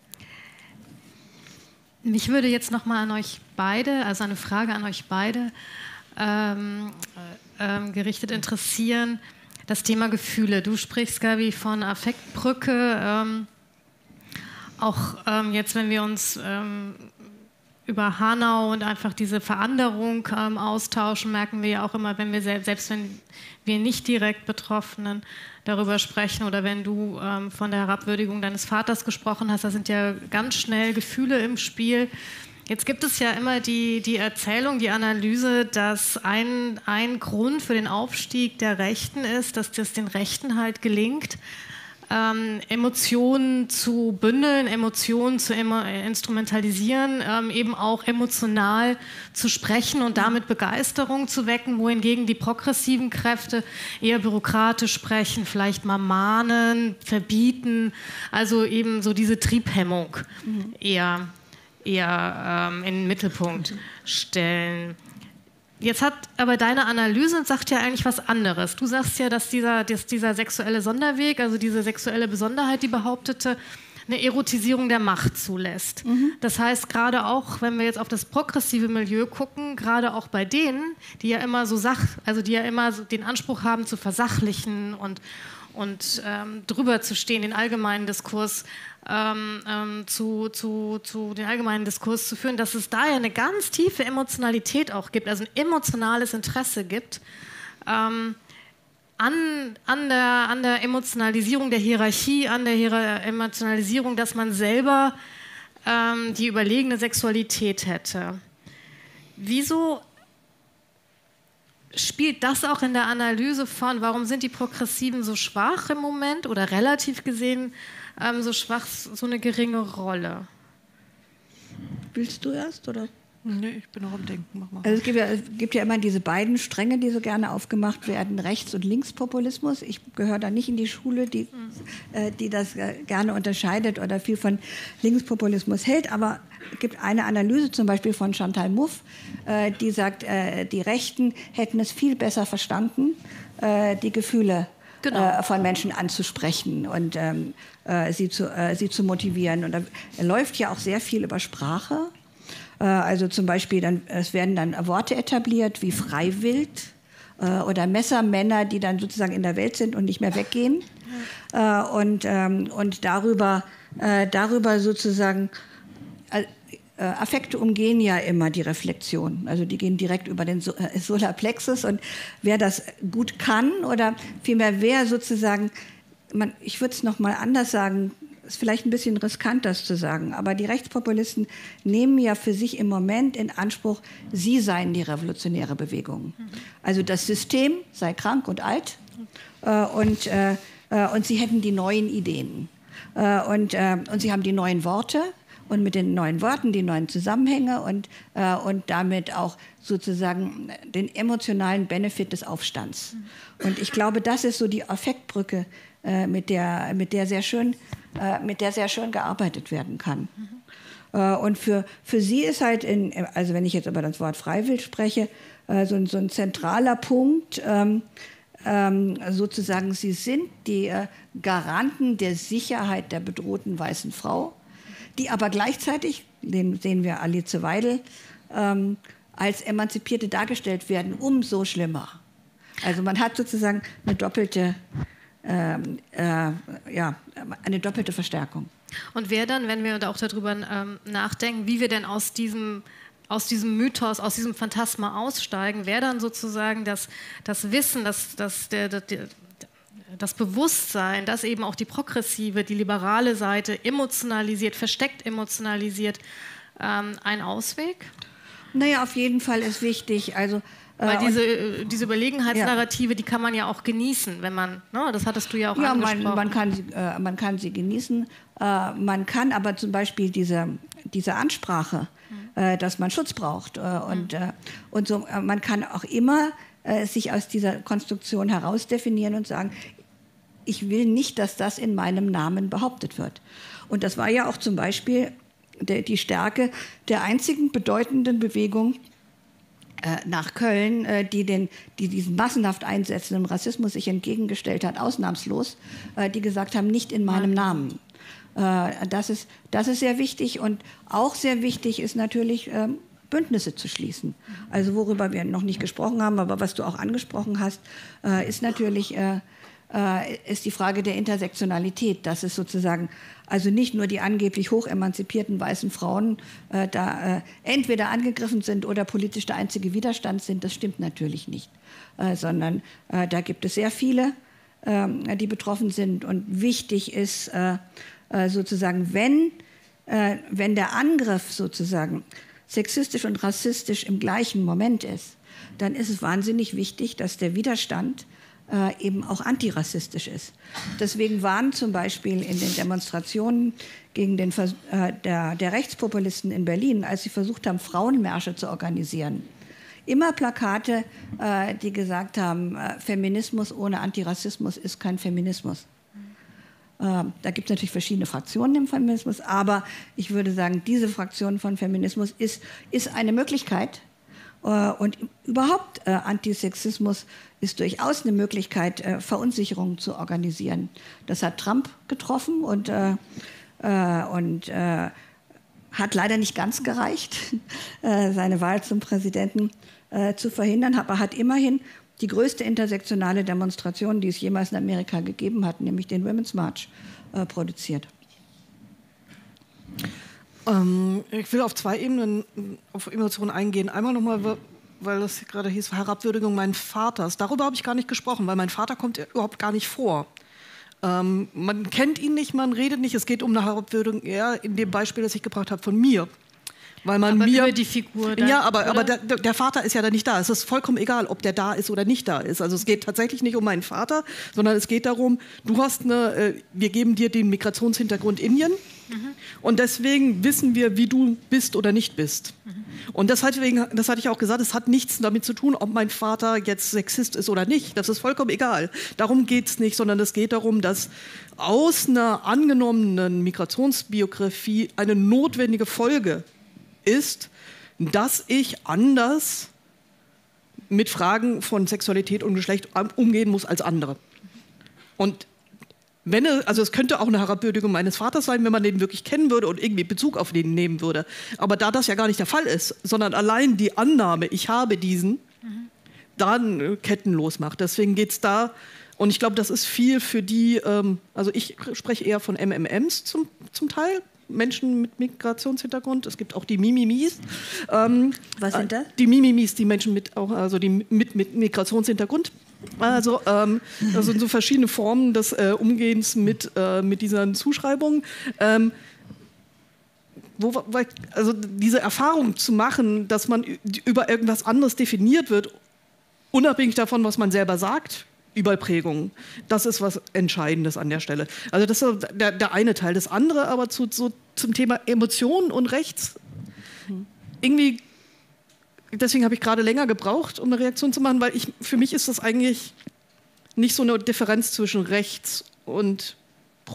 Mich würde jetzt noch mal an euch beide, also eine Frage an euch beide ähm, äh, gerichtet interessieren. Das Thema Gefühle. Du sprichst, Gabi, von Affektbrücke. Ähm, auch ähm, jetzt, wenn wir uns ähm, über Hanau und einfach diese Veranderung ähm, austauschen, merken wir ja auch immer, wenn wir selbst, selbst wenn wir nicht direkt Betroffenen darüber sprechen oder wenn du ähm, von der Herabwürdigung deines Vaters gesprochen hast, da sind ja ganz schnell Gefühle im Spiel. Jetzt gibt es ja immer die, die Erzählung, die Analyse, dass ein, ein Grund für den Aufstieg der Rechten ist, dass das den Rechten halt gelingt, ähm, Emotionen zu bündeln, Emotionen zu emo- instrumentalisieren, ähm, eben auch emotional zu sprechen und damit Begeisterung zu wecken, wohingegen die progressiven Kräfte eher bürokratisch sprechen, vielleicht mal mahnen, verbieten, also eben so diese Triebhemmung mhm. eher... eher ähm, in den Mittelpunkt stellen. Jetzt hat aber deine Analyse sagt ja eigentlich was anderes. Du sagst ja, dass dieser, dass dieser sexuelle Sonderweg, also diese sexuelle Besonderheit, die behauptete, eine Erotisierung der Macht zulässt. Mhm. Das heißt, gerade auch, wenn wir jetzt auf das progressive Milieu gucken, gerade auch bei denen, die ja immer so Sach, also die ja immer so den Anspruch haben zu versachlichen und und ähm, drüber zu stehen, den allgemeinen Diskurs ähm, ähm, zu, zu, zu den allgemeinen Diskurs zu führen, dass es da ja eine ganz tiefe Emotionalität auch gibt, also ein emotionales Interesse gibt ähm, an, an, der, an der Emotionalisierung der Hierarchie, an der Hier- Emotionalisierung, dass man selber ähm, die überlegene Sexualität hätte. Wieso spielt das auch in der Analyse von, warum sind die Progressiven so schwach im Moment oder relativ gesehen ähm, so schwach, so eine geringe Rolle? Willst du erst, oder? Nee, ich bin noch am Denken. Mach mal. Also es gibt, ja, es gibt ja immer diese beiden Stränge, die so gerne aufgemacht werden, Rechts- und Linkspopulismus. Ich gehöre da nicht in die Schule, die, mhm. äh, die das äh, gerne unterscheidet oder viel von Linkspopulismus hält. Aber es gibt eine Analyse zum Beispiel von Chantal Mouffe, äh, die sagt, äh, die Rechten hätten es viel besser verstanden, äh, die Gefühle genau. äh, von Menschen anzusprechen und ähm, äh, sie, zu, äh, sie zu motivieren. Und da läuft ja auch sehr viel über Sprache. Also zum Beispiel, dann, es werden dann Worte etabliert wie Freiwild äh, oder Messermänner, die dann sozusagen in der Welt sind und nicht mehr weggehen. Ja. Äh, und, ähm, und darüber, äh, darüber sozusagen, äh, Affekte umgehen ja immer die Reflexion. Also die gehen direkt über den so äh, Solarplexus. Und wer das gut kann oder vielmehr wer sozusagen, man, ich würde es noch mal anders sagen, ist vielleicht ein bisschen riskant, das zu sagen, aber die Rechtspopulisten nehmen ja für sich im Moment in Anspruch, sie seien die revolutionäre Bewegung. Also das System sei krank und alt äh, und, äh, und sie hätten die neuen Ideen. Äh, und, äh, und sie haben die neuen Worte und mit den neuen Worten die neuen Zusammenhänge und, äh, und damit auch sozusagen den emotionalen Benefit des Aufstands. Und ich glaube, das ist so die Affektbrücke, äh, mit der, mit der sehr schön mit der sehr schön gearbeitet werden kann. Mhm. Und für, für sie ist halt, in, also wenn ich jetzt über das Wort Freiwild spreche, so ein, so ein zentraler Punkt, ähm, ähm, sozusagen, sie sind die äh, Garanten der Sicherheit der bedrohten weißen Frau. die aber gleichzeitig, den sehen wir Alice Weidel, ähm, als Emanzipierte dargestellt werden, umso schlimmer. Also man hat sozusagen eine doppelte, ähm, äh, ja, eine doppelte Verstärkung. Und wer dann, wenn wir da auch darüber ähm, nachdenken, wie wir denn aus diesem, aus diesem Mythos, aus diesem Phantasma aussteigen, wer dann sozusagen das, das Wissen, das, das, der, der, das Bewusstsein, dass eben auch die progressive, die liberale Seite emotionalisiert, versteckt emotionalisiert, ähm, ein Ausweg? Naja, auf jeden Fall ist wichtig, also Weil diese, diese Überlegenheitsnarrative, ja. die kann man ja auch genießen, wenn man, ne, das hattest du ja auch ja, angesprochen. Man, man, kann sie, äh, man kann sie genießen. Äh, man kann aber zum Beispiel diese, diese Ansprache, mhm. äh, dass man Schutz braucht. Äh, und, mhm. äh, und so, äh, man kann auch immer äh, sich aus dieser Konstruktion herausdefinieren und sagen, ich will nicht, dass das in meinem Namen behauptet wird. Und das war ja auch zum Beispiel der, die Stärke der einzigen bedeutenden Bewegung nach Köln, die, den, die diesen massenhaft einsetzenden Rassismus sich entgegengestellt hat, ausnahmslos, die gesagt haben, nicht in meinem Namen. Das ist, das ist sehr wichtig und auch sehr wichtig ist natürlich, Bündnisse zu schließen. Also worüber wir noch nicht gesprochen haben, aber was du auch angesprochen hast, ist natürlich ist die Frage der Intersektionalität, dass es sozusagen also nicht nur die angeblich hochemanzipierten weißen Frauen äh, da äh, entweder angegriffen sind oder politisch der einzige Widerstand sind, das stimmt natürlich nicht, äh, sondern äh, da gibt es sehr viele, äh, die betroffen sind und wichtig ist äh, äh, sozusagen, wenn, äh, wenn der Angriff sozusagen sexistisch und rassistisch im gleichen Moment ist, dann ist es wahnsinnig wichtig, dass der Widerstand Äh, eben auch antirassistisch ist. Deswegen waren zum Beispiel in den Demonstrationen gegen den Vers äh, der, der Rechtspopulisten in Berlin, als sie versucht haben, Frauenmärsche zu organisieren, immer Plakate, äh, die gesagt haben, äh, Feminismus ohne Antirassismus ist kein Feminismus. Äh, da gibt es natürlich verschiedene Fraktionen im Feminismus, aber ich würde sagen, diese Fraktion von Feminismus ist, ist eine Möglichkeit. Und überhaupt äh, Antisexismus ist durchaus eine Möglichkeit, äh, Verunsicherung zu organisieren. Das hat Trump getroffen und, äh, äh, und äh, hat leider nicht ganz gereicht, äh, seine Wahl zum Präsidenten äh, zu verhindern. Aber hat immerhin die größte intersektionale Demonstration, die es jemals in Amerika gegeben hat, nämlich den Women's March, äh, produziert. Ich will auf zwei Ebenen auf Emotionen eingehen. Einmal nochmal, weil das gerade hieß, Herabwürdigung meines Vaters. Darüber habe ich gar nicht gesprochen, weil mein Vater kommt überhaupt gar nicht vor. Ähm, man kennt ihn nicht, man redet nicht. Es geht um eine Herabwürdigung eher in dem Beispiel, das ich gebracht habe, von mir. Weil man aber mir, über die Figur dann, ja, aber, aber der, der Vater ist ja dann nicht da. Es ist vollkommen egal, ob der da ist oder nicht da ist. Also es geht tatsächlich nicht um meinen Vater, sondern es geht darum, du hast eine, äh, wir geben dir den Migrationshintergrund Indien mhm. und deswegen wissen wir, wie du bist oder nicht bist. Mhm. Und das, hat wegen, das hatte ich auch gesagt, es hat nichts damit zu tun, ob mein Vater jetzt Sexist ist oder nicht. Das ist vollkommen egal. Darum geht es nicht, sondern es geht darum, dass aus einer angenommenen Migrationsbiografie eine notwendige Folge ist, dass ich anders mit Fragen von Sexualität und Geschlecht umgehen muss als andere. Und wenn es, also es könnte auch eine Herabwürdigung meines Vaters sein, wenn man den wirklich kennen würde und irgendwie Bezug auf den nehmen würde. Aber da das ja gar nicht der Fall ist, sondern allein die Annahme, ich habe diesen, mhm. dann kettenlos macht. Deswegen geht es da, und ich glaube, das ist viel für die, ähm, also ich spreche eher von M M Ms zum, zum Teil, Menschen mit Migrationshintergrund. Es gibt auch die Mimimis. Ähm, Was sind das? Die Mimimis, die Menschen mit, auch, also die mit, mit Migrationshintergrund. Also ähm, das sind so verschiedene Formen des äh, Umgehens mit, äh, mit diesen Zuschreibungen. Ähm, wo, also diese Erfahrung zu machen, dass man über irgendwas anderes definiert wird, unabhängig davon, was man selber sagt, Überprägungen. Das ist was Entscheidendes an der Stelle. Also das ist der, der eine Teil. Das andere aber zu, so zum Thema Emotionen und Rechts. Irgendwie, deswegen habe ich gerade länger gebraucht, um eine Reaktion zu machen, weil ich, für mich ist das eigentlich nicht so eine Differenz zwischen rechts und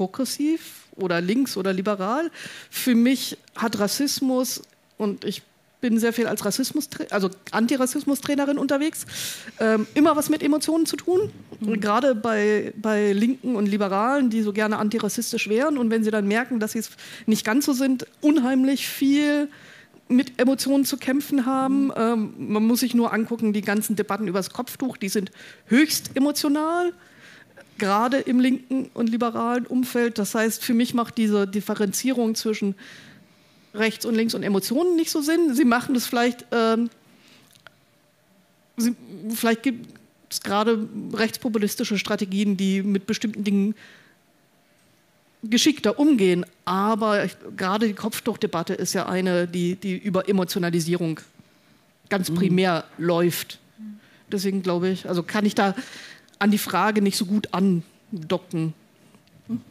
progressiv oder links oder liberal. Für mich hat Rassismus, und ich bin sehr viel als Rassismus, also Antirassismus-Trainerin unterwegs. Ähm, immer was mit Emotionen zu tun, mhm. gerade bei, bei Linken und Liberalen, die so gerne antirassistisch wären. Und wenn sie dann merken, dass sie es nicht ganz so sind, unheimlich viel mit Emotionen zu kämpfen haben. Mhm. Ähm, man muss sich nur angucken, die ganzen Debatten über das Kopftuch, die sind höchst emotional, gerade im linken und liberalen Umfeld. Das heißt, für mich macht diese Differenzierung zwischen rechts und links und Emotionen nicht so Sinn. Sie machen das vielleicht, ähm, sie, vielleicht gibt es gerade rechtspopulistische Strategien, die mit bestimmten Dingen geschickter umgehen. Aber ich, gerade die Kopftuchdebatte ist ja eine, die, die über Emotionalisierung ganz primär mhm. läuft. Deswegen glaube ich, also kann ich da an die Frage nicht so gut andocken. Hm?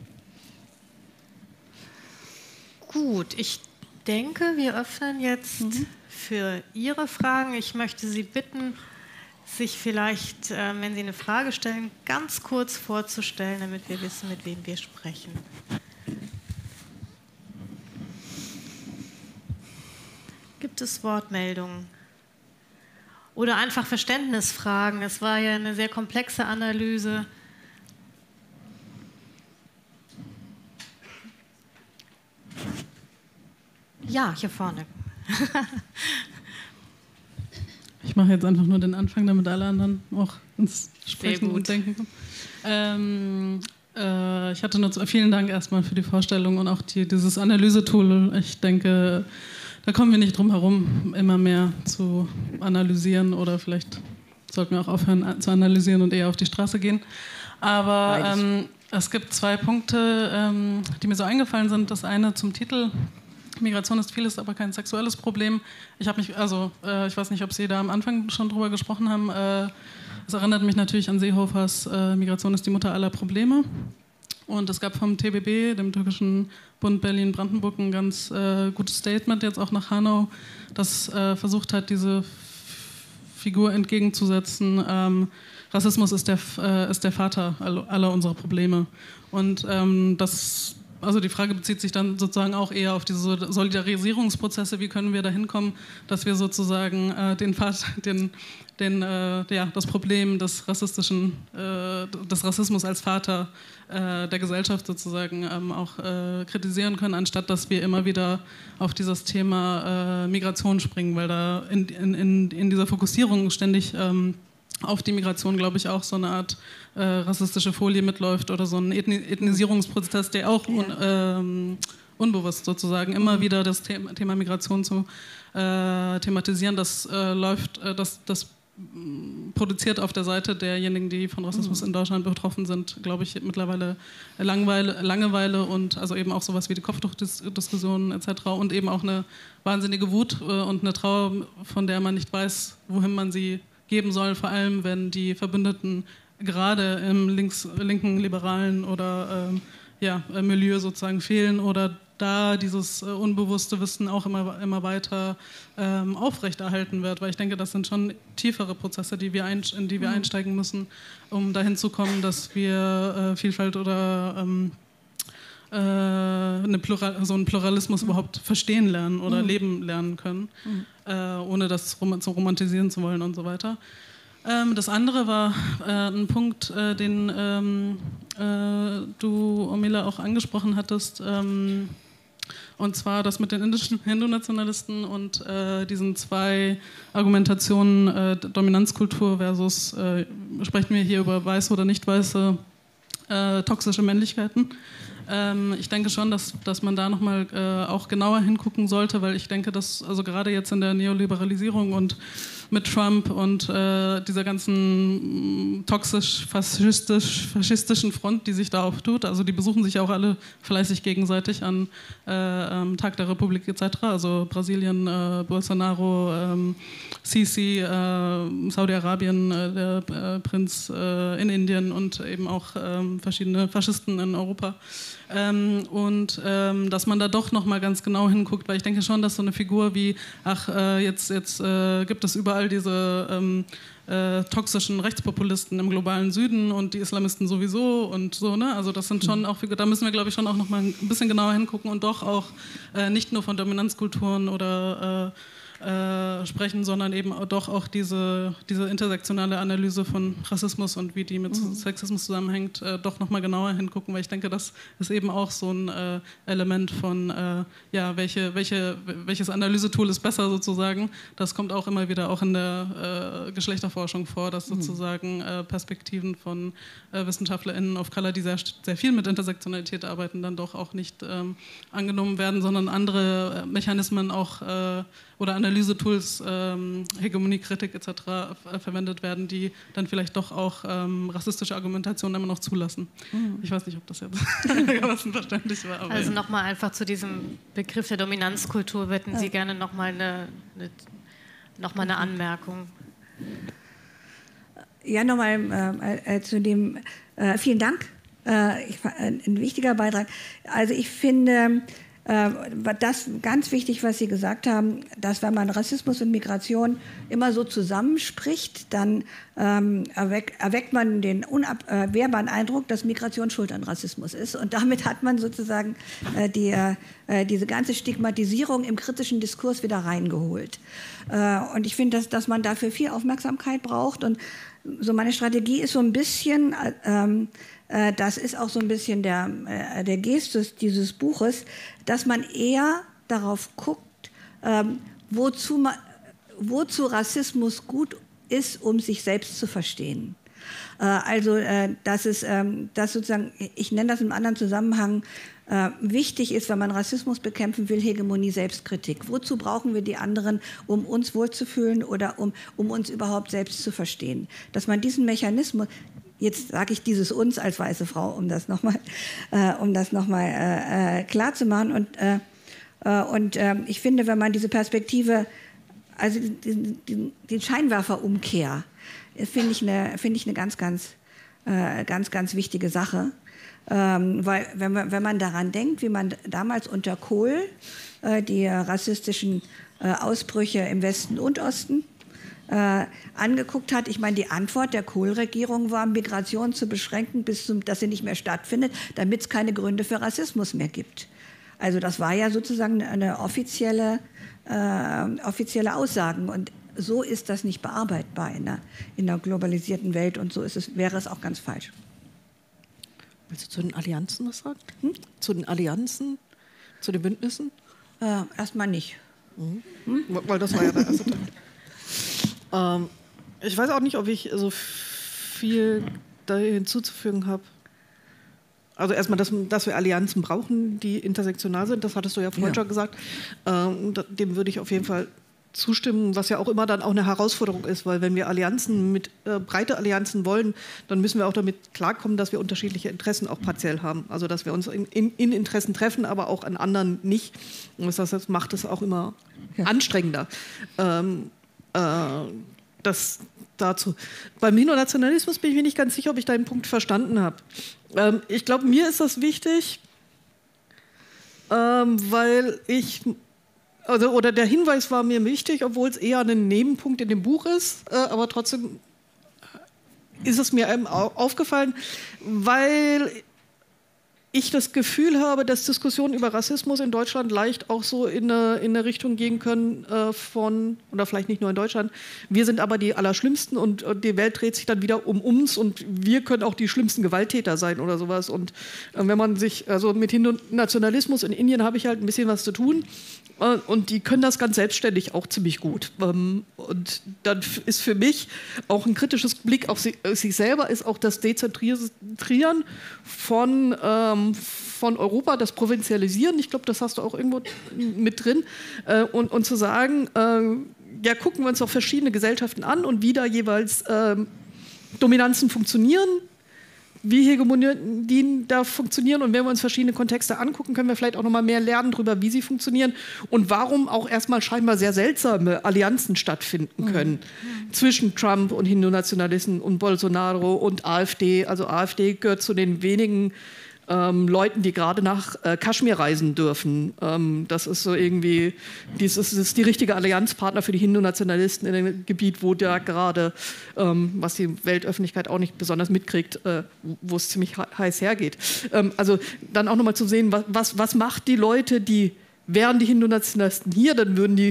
Gut, ich denke, wir öffnen jetzt mhm. für Ihre Fragen. Ich möchte Sie bitten, sich vielleicht, äh, wenn Sie eine Frage stellen, ganz kurz vorzustellen, damit wir wissen, mit wem wir sprechen. Gibt es Wortmeldungen? Oder einfach Verständnisfragen? Das war ja eine sehr komplexe Analyse. Ja, hier vorne. Ich mache jetzt einfach nur den Anfang, damit alle anderen auch ins Sprechen und Denken kommen. Ähm, äh, ich hatte nur zu, vielen Dank erstmal für die Vorstellung und auch die, dieses Analysetool. Ich denke, da kommen wir nicht drum herum, immer mehr zu analysieren, oder vielleicht sollten wir auch aufhören zu analysieren und eher auf die Straße gehen. Aber ähm, es gibt zwei Punkte, ähm, die mir so eingefallen sind. Das eine zum Titel: Migration ist vieles, aber kein sexuelles Problem. Ich habe mich, also äh, ich weiß nicht, ob Sie da am Anfang schon drüber gesprochen haben. Äh, es erinnert mich natürlich an Seehofers äh, Migration ist die Mutter aller Probleme. Und es gab vom T B B, dem türkischen Bund Berlin-Brandenburg, ein ganz äh, gutes Statement jetzt auch nach Hanau, das äh, versucht hat, diese F Figur entgegenzusetzen. Ähm, Rassismus ist der, äh, ist der Vater aller unserer Probleme. Und ähm, das Also die Frage bezieht sich dann sozusagen auch eher auf diese Solidarisierungsprozesse. Wie können wir da hinkommen, dass wir sozusagen äh, den, den, den, äh, ja, das Problem des rassistischen, äh, des Rassismus als Vater äh, der Gesellschaft sozusagen ähm, auch äh, kritisieren können, anstatt dass wir immer wieder auf dieses Thema äh, Migration springen, weil da in, in, in dieser Fokussierung ständig ähm, auf die Migration, glaube ich, auch so eine Art äh, rassistische Folie mitläuft oder so ein Ethni Ethnisierungsprozess, der auch un ähm, unbewusst sozusagen immer wieder das Thema, Thema Migration zu äh, thematisieren. Das äh, läuft, äh, das, das produziert auf der Seite derjenigen, die von Rassismus in Deutschland betroffen sind, glaube ich, mittlerweile Langweile, Langeweile und also eben auch sowas wie die Kopftuchdiskussionen et cetera und eben auch eine wahnsinnige Wut äh, und eine Trauer, von der man nicht weiß, wohin man sie geben soll, vor allem wenn die Verbündeten gerade im links, linken, liberalen oder ähm, ja, Milieu sozusagen fehlen oder da dieses äh, unbewusste Wissen auch immer, immer weiter ähm, aufrechterhalten wird, weil ich denke, das sind schon tiefere Prozesse, die wir ein, in die wir mhm. einsteigen müssen, um dahin zu kommen, dass wir äh, Vielfalt oder ähm, äh, eine Plural, so einen Pluralismus mhm. überhaupt verstehen lernen oder mhm. leben lernen können, mhm. äh, ohne das rom zu romantisieren zu wollen und so weiter. Ähm, das andere war äh, ein Punkt, äh, den ähm, äh, du, Omila, auch angesprochen hattest, ähm, und zwar das mit den indischen Hindu-Nationalisten und äh, diesen zwei Argumentationen, äh, Dominanzkultur versus, äh, sprechen wir hier über weiße oder nicht weiße äh, toxische Männlichkeiten. Ähm, ich denke schon, dass, dass man da nochmal äh, auch genauer hingucken sollte, weil ich denke, dass also gerade jetzt in der Neoliberalisierung und mit Trump und äh, dieser ganzen toxisch-faschistischen Front, die sich da auftut, also die besuchen sich auch alle fleißig gegenseitig an äh, ähm, Tag der Republik et cetera, also Brasilien, äh, Bolsonaro, ähm, Sisi, äh, Saudi-Arabien, äh, der äh, Prinz äh, in Indien und eben auch äh, verschiedene Faschisten in Europa. Ähm, und ähm, dass man da doch nochmal ganz genau hinguckt, weil ich denke schon, dass so eine Figur wie, ach, äh, jetzt, jetzt äh, gibt es überall diese ähm, äh, toxischen Rechtspopulisten im globalen Süden und die Islamisten sowieso und so, ne? Also das sind schon auch, da müssen wir, glaube ich, schon auch nochmal ein bisschen genauer hingucken und doch auch äh, nicht nur von Dominanzkulturen oder äh, sprechen, sondern eben doch auch diese, diese intersektionale Analyse von Rassismus und wie die mit mhm. Sexismus zusammenhängt, äh, doch nochmal genauer hingucken, weil ich denke, das ist eben auch so ein äh, Element von, äh, ja, welche, welche, welches Analysetool ist besser sozusagen. Das kommt auch immer wieder auch in der äh, Geschlechterforschung vor, dass sozusagen äh, Perspektiven von äh, WissenschaftlerInnen of Color, die sehr, sehr viel mit Intersektionalität arbeiten, dann doch auch nicht ähm, angenommen werden, sondern andere äh, Mechanismen auch äh, oder Analysetools, ähm, Hegemoniekritik et cetera f- verwendet werden, die dann vielleicht doch auch ähm, rassistische Argumentationen immer noch zulassen. Mhm. Ich weiß nicht, ob das jetzt verständlich war. Aber also ja. nochmal einfach zu diesem Begriff der Dominanzkultur hätten ja. Sie gerne nochmal eine, eine, noch mal eine Anmerkung. Ja, nochmal äh, äh, zu dem, äh, vielen Dank, äh, ich, äh, ein wichtiger Beitrag. Also ich finde, äh, das ganz wichtig, was Sie gesagt haben, dass wenn man Rassismus und Migration immer so zusammenspricht, dann ähm, erweck, erweckt man den unabwehrbaren Eindruck, dass Migration schuld an Rassismus ist. Und damit hat man sozusagen äh, die, äh, diese ganze Stigmatisierung im kritischen Diskurs wieder reingeholt. Äh, und ich finde, dass, dass man dafür viel Aufmerksamkeit braucht. Und so meine Strategie ist so ein bisschen, ähm, äh, das ist auch so ein bisschen der, äh, der Gestus dieses Buches, dass man eher darauf guckt, ähm, wozu, man, wozu Rassismus gut ist, um sich selbst zu verstehen. Äh, also, äh, dass es, ähm, dass sozusagen, ich nenne das im anderen Zusammenhang, äh, wichtig ist, wenn man Rassismus bekämpfen will, Hegemonie, Selbstkritik. Wozu brauchen wir die anderen, um uns wohlzufühlen oder um, um uns überhaupt selbst zu verstehen? Dass man diesen Mechanismus, jetzt sage ich dieses uns als weiße Frau, um das nochmal äh, um das noch mal, äh, klar zu machen. Und, äh, äh, und äh, ich finde, wenn man diese Perspektive, also den, den, den Scheinwerferumkehr, finde ich eine, finde ich eine ganz, ganz, äh, ganz, ganz wichtige Sache. Ähm, weil wenn man, wenn man daran denkt, wie man damals unter Kohl äh, die rassistischen äh, Ausbrüche im Westen und Osten äh, angeguckt hat, ich meine, die Antwort der Kohl-Regierung war, Migration zu beschränken, bis zum, dass sie nicht mehr stattfindet, damit es keine Gründe für Rassismus mehr gibt. Also das war ja sozusagen eine offizielle, äh, offizielle Aussagen und so ist das nicht bearbeitbar in einer, in einer globalisierten Welt und so ist es, wäre es auch ganz falsch. Willst du zu den Allianzen was sagen? Hm? Zu den Allianzen, zu den Bündnissen? Äh, erstmal nicht. Mhm. Hm? Weil das war ja der erste Teil. ähm, ich weiß auch nicht, ob ich so viel da hinzuzufügen habe. Also erstmal, dass, dass wir Allianzen brauchen, die intersektional sind, das hattest du ja vorhin ja. schon gesagt. Ähm, dem würde ich auf jeden Fall zustimmen, was ja auch immer dann auch eine Herausforderung ist, weil wenn wir Allianzen mit äh, breite Allianzen wollen, dann müssen wir auch damit klarkommen, dass wir unterschiedliche Interessen auch partiell haben. Also dass wir uns in, in, in Interessen treffen, aber auch an anderen nicht. Und das, das macht es auch immer ja. anstrengender. Ähm, äh, das dazu. Beim Hindu-Nationalismus bin ich mir nicht ganz sicher, ob ich deinen Punkt verstanden habe. Ähm, ich glaube, mir ist das wichtig, ähm, weil ich Also, oder der Hinweis war mir wichtig, obwohl es eher ein Nebenpunkt in dem Buch ist, äh, aber trotzdem ist es mir aufgefallen, weil ich das Gefühl habe, dass Diskussionen über Rassismus in Deutschland leicht auch so in eine, in eine Richtung gehen können äh, von, oder vielleicht nicht nur in Deutschland, wir sind aber die Allerschlimmsten und, und die Welt dreht sich dann wieder um uns und wir können auch die schlimmsten Gewalttäter sein oder sowas. Und äh, wenn man sich, also mit Hindu-Nationalismus in Indien habe ich halt ein bisschen was zu tun äh, und die können das ganz selbstständig auch ziemlich gut. Ähm, und dann ist für mich auch ein kritisches Blick auf sich, sich selber, ist auch das Dezentrieren von ähm, von Europa, das Provinzialisieren, ich glaube, das hast du auch irgendwo mit drin, äh, und, und zu sagen, äh, ja, gucken wir uns auch verschiedene Gesellschaften an und wie da jeweils äh, Dominanzen funktionieren, wie Hegemonien da funktionieren und wenn wir uns verschiedene Kontexte angucken, können wir vielleicht auch noch mal mehr lernen darüber, wie sie funktionieren und warum auch erstmal scheinbar sehr seltsame Allianzen stattfinden können mhm. zwischen Trump und Hindu-Nationalisten und Bolsonaro und AfD. Also AfD gehört zu den wenigen Ähm, Leuten, die gerade nach äh, Kaschmir reisen dürfen. Ähm, das ist so irgendwie, dies ist, das ist die richtige Allianzpartner für die Hindu-Nationalisten in dem Gebiet, wo da gerade, ähm, was die Weltöffentlichkeit auch nicht besonders mitkriegt, äh, wo es ziemlich heiß hergeht. Ähm, also dann auch nochmal zu sehen, was, was, was macht die Leute, die wären die Hindu-Nationalisten hier, dann würden die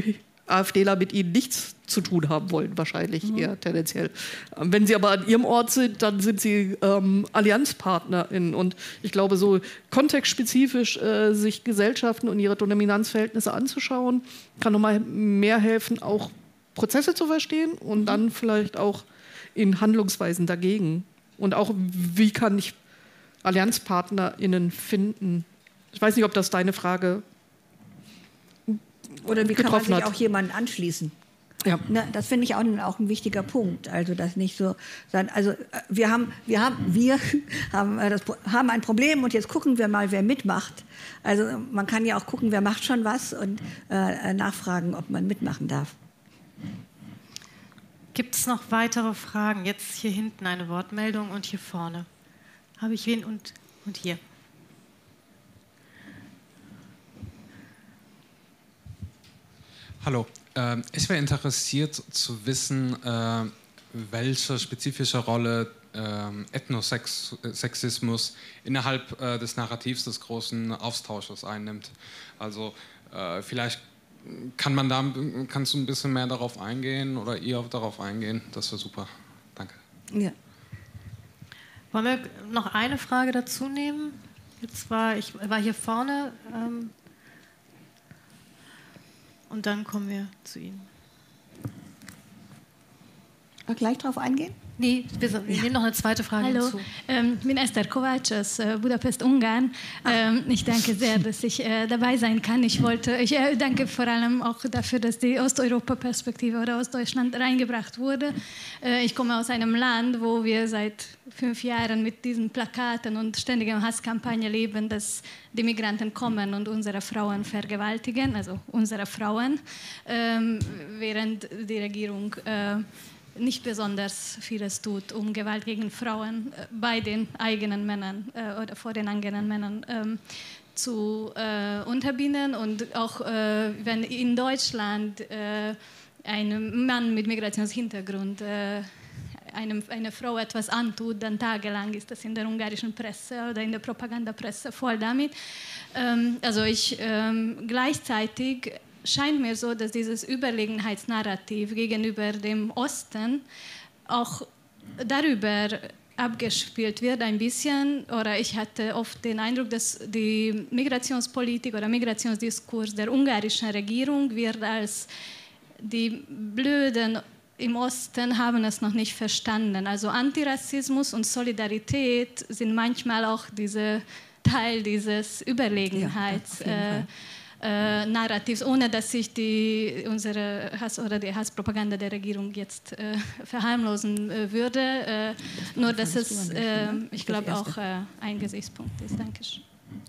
AfDler mit ihnen nichts zu tun haben wollen, wahrscheinlich mhm. eher tendenziell. Wenn sie aber an ihrem Ort sind, dann sind sie ähm, AllianzpartnerInnen. Und ich glaube, so kontextspezifisch äh, sich Gesellschaften und ihre Dominanzverhältnisse anzuschauen, kann nochmal mehr helfen, auch Prozesse zu verstehen und dann vielleicht auch in Handlungsweisen dagegen. Und auch, wie kann ich AllianzpartnerInnen finden? Ich weiß nicht, ob das deine Frage Oder wie kann man sich hat. auch jemanden anschließen? Ja. Ne, das finde ich auch, auch ein wichtiger Punkt. Also das nicht so, also wir haben, wir haben, wir haben, das, haben ein Problem und jetzt gucken wir mal, wer mitmacht. Also man kann ja auch gucken, wer macht schon was und äh, nachfragen, ob man mitmachen darf. Gibt es noch weitere Fragen? Jetzt hier hinten eine Wortmeldung und hier vorne. Habe ich wen und, und hier. Hallo, äh, ich wäre interessiert zu wissen, äh, welche spezifische Rolle äh, Ethnosexismus innerhalb äh, des Narrativs des großen Austausches einnimmt. Also äh, vielleicht kann man da, kannst du ein bisschen mehr darauf eingehen oder ihr darauf eingehen? Das wäre super. Danke. Ja. Wollen wir noch eine Frage dazu nehmen? Jetzt war ich war hier vorne. Ähm, Und dann kommen wir zu Ihnen. Gleich drauf eingehen? Nee, wir, wir ja. nehmen noch eine zweite Frage Hallo, hinzu. ähm, ich bin Esther Kovacs aus äh, Budapest, Ungarn. Ähm, ich danke sehr, dass ich äh, dabei sein kann. Ich wollte, ich äh, danke vor allem auch dafür, dass die Osteuropa-Perspektive oder Ostdeutschland reingebracht wurde. Äh, ich komme aus einem Land, wo wir seit fünf Jahren mit diesen Plakaten und ständiger Hasskampagne leben, dass die Migranten kommen und unsere Frauen vergewaltigen, also unsere Frauen, ähm, während die Regierung äh, nicht besonders vieles tut, um Gewalt gegen Frauen äh, bei den eigenen Männern äh, oder vor den eigenen Männern ähm, zu äh, unterbinden. Und auch äh, wenn in Deutschland äh, ein Mann mit Migrationshintergrund äh, einem, einer Frau etwas antut, dann tagelang ist das in der ungarischen Presse oder in der Propagandapresse voll damit. Ähm, also ich ähm, gleichzeitig scheint mir so, dass dieses Überlegenheitsnarrativ gegenüber dem Osten auch darüber abgespielt wird ein bisschen, oder ich hatte oft den Eindruck, dass die Migrationspolitik oder Migrationsdiskurs der ungarischen Regierung wird als die Blöden im Osten haben es noch nicht verstanden. Also Antirassismus und Solidarität sind manchmal auch diese Teil dieses Überlegenheits. Ja, Äh, Narrativs, ohne dass ich die, unsere Hass oder die Hasspropaganda der Regierung jetzt äh, verharmlosen äh, würde. Äh, nur, dass es, äh, ich glaube, auch äh, ein Gesichtspunkt ist. Dankeschön.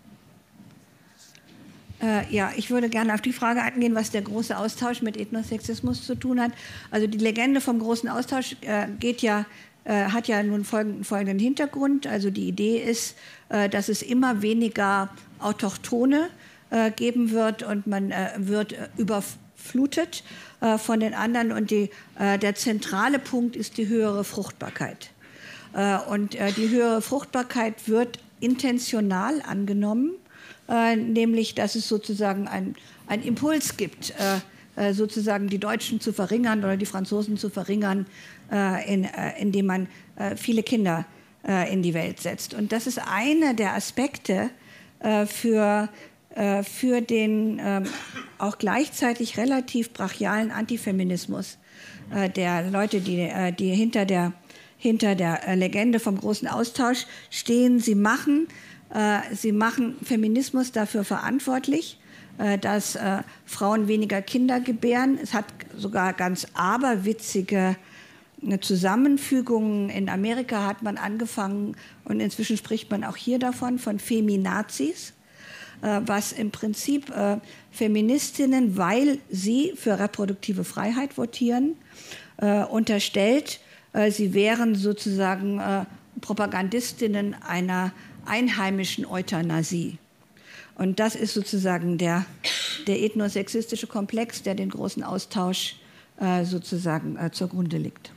Äh, ja, ich würde gerne auf die Frage eingehen, was der große Austausch mit Ethnosexismus zu tun hat. Also die Legende vom großen Austausch äh, geht ja, äh, hat ja nun folgenden, folgenden Hintergrund. Also die Idee ist, äh, dass es immer weniger Autochtone Äh, geben wird und man äh, wird äh, überflutet äh, von den anderen. Und die, äh, der zentrale Punkt ist die höhere Fruchtbarkeit. Äh, und äh, die höhere Fruchtbarkeit wird intentional angenommen, äh, nämlich dass es sozusagen ein, ein Impuls gibt, äh, äh, sozusagen die Deutschen zu verringern oder die Franzosen zu verringern, äh, in, äh, indem man äh, viele Kinder äh, in die Welt setzt. Und das ist einer der Aspekte äh, für für den ähm, auch gleichzeitig relativ brachialen Antifeminismus äh, der Leute, die, äh, die hinter der, hinter der äh, Legende vom großen Austausch stehen. Sie machen, äh, sie machen Feminismus dafür verantwortlich, äh, dass äh, Frauen weniger Kinder gebären. Es hat sogar ganz aberwitzige Zusammenfügungen. In Amerika hat man angefangen, und inzwischen spricht man auch hier davon, von Feminazis, was im Prinzip äh, Feministinnen, weil sie für reproduktive Freiheit votieren, äh, unterstellt, äh, sie wären sozusagen äh, Propagandistinnen einer einheimischen Euthanasie. Und das ist sozusagen der, der ethnosexistische Komplex, der den großen Austausch äh, sozusagen äh, zugrunde liegt.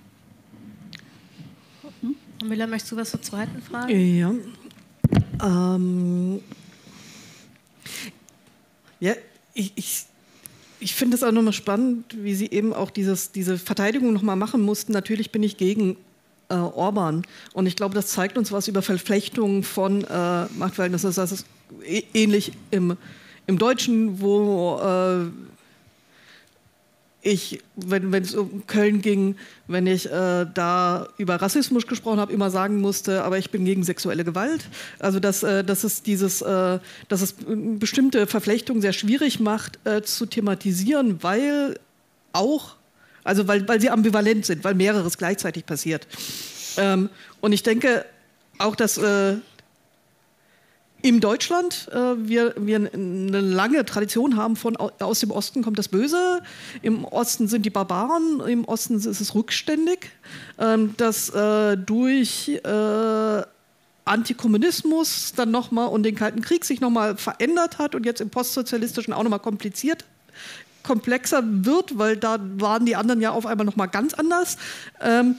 Hm? Müller, möchtest du was zur zweiten Frage? Ja. Ähm Ja, ich, ich, ich finde es auch nochmal spannend, wie Sie eben auch dieses, diese Verteidigung nochmal machen mussten. Natürlich bin ich gegen äh, Orban. Und ich glaube, das zeigt uns was über Verflechtungen von äh, Machtverhältnissen. Das ist ähnlich im, im Deutschen, wo äh, ich, wenn es um Köln ging, wenn ich äh, da über Rassismus gesprochen habe, immer sagen musste, aber ich bin gegen sexuelle Gewalt. Also dass, äh, dass, es, dieses, äh, dass es bestimmte Verflechtungen sehr schwierig macht äh, zu thematisieren, weil auch, also weil, weil sie ambivalent sind, weil mehreres gleichzeitig passiert. Ähm, und ich denke auch, dass äh, in Deutschland äh, wir, wir eine lange Tradition haben von aus dem Osten kommt das Böse, im Osten sind die Barbaren, im Osten ist es rückständig, ähm, dass äh, durch äh, Antikommunismus dann nochmal und den Kalten Krieg sich nochmal verändert hat und jetzt im Postsozialistischen auch nochmal kompliziert, komplexer wird, weil da waren die anderen ja auf einmal nochmal ganz anders. Ähm,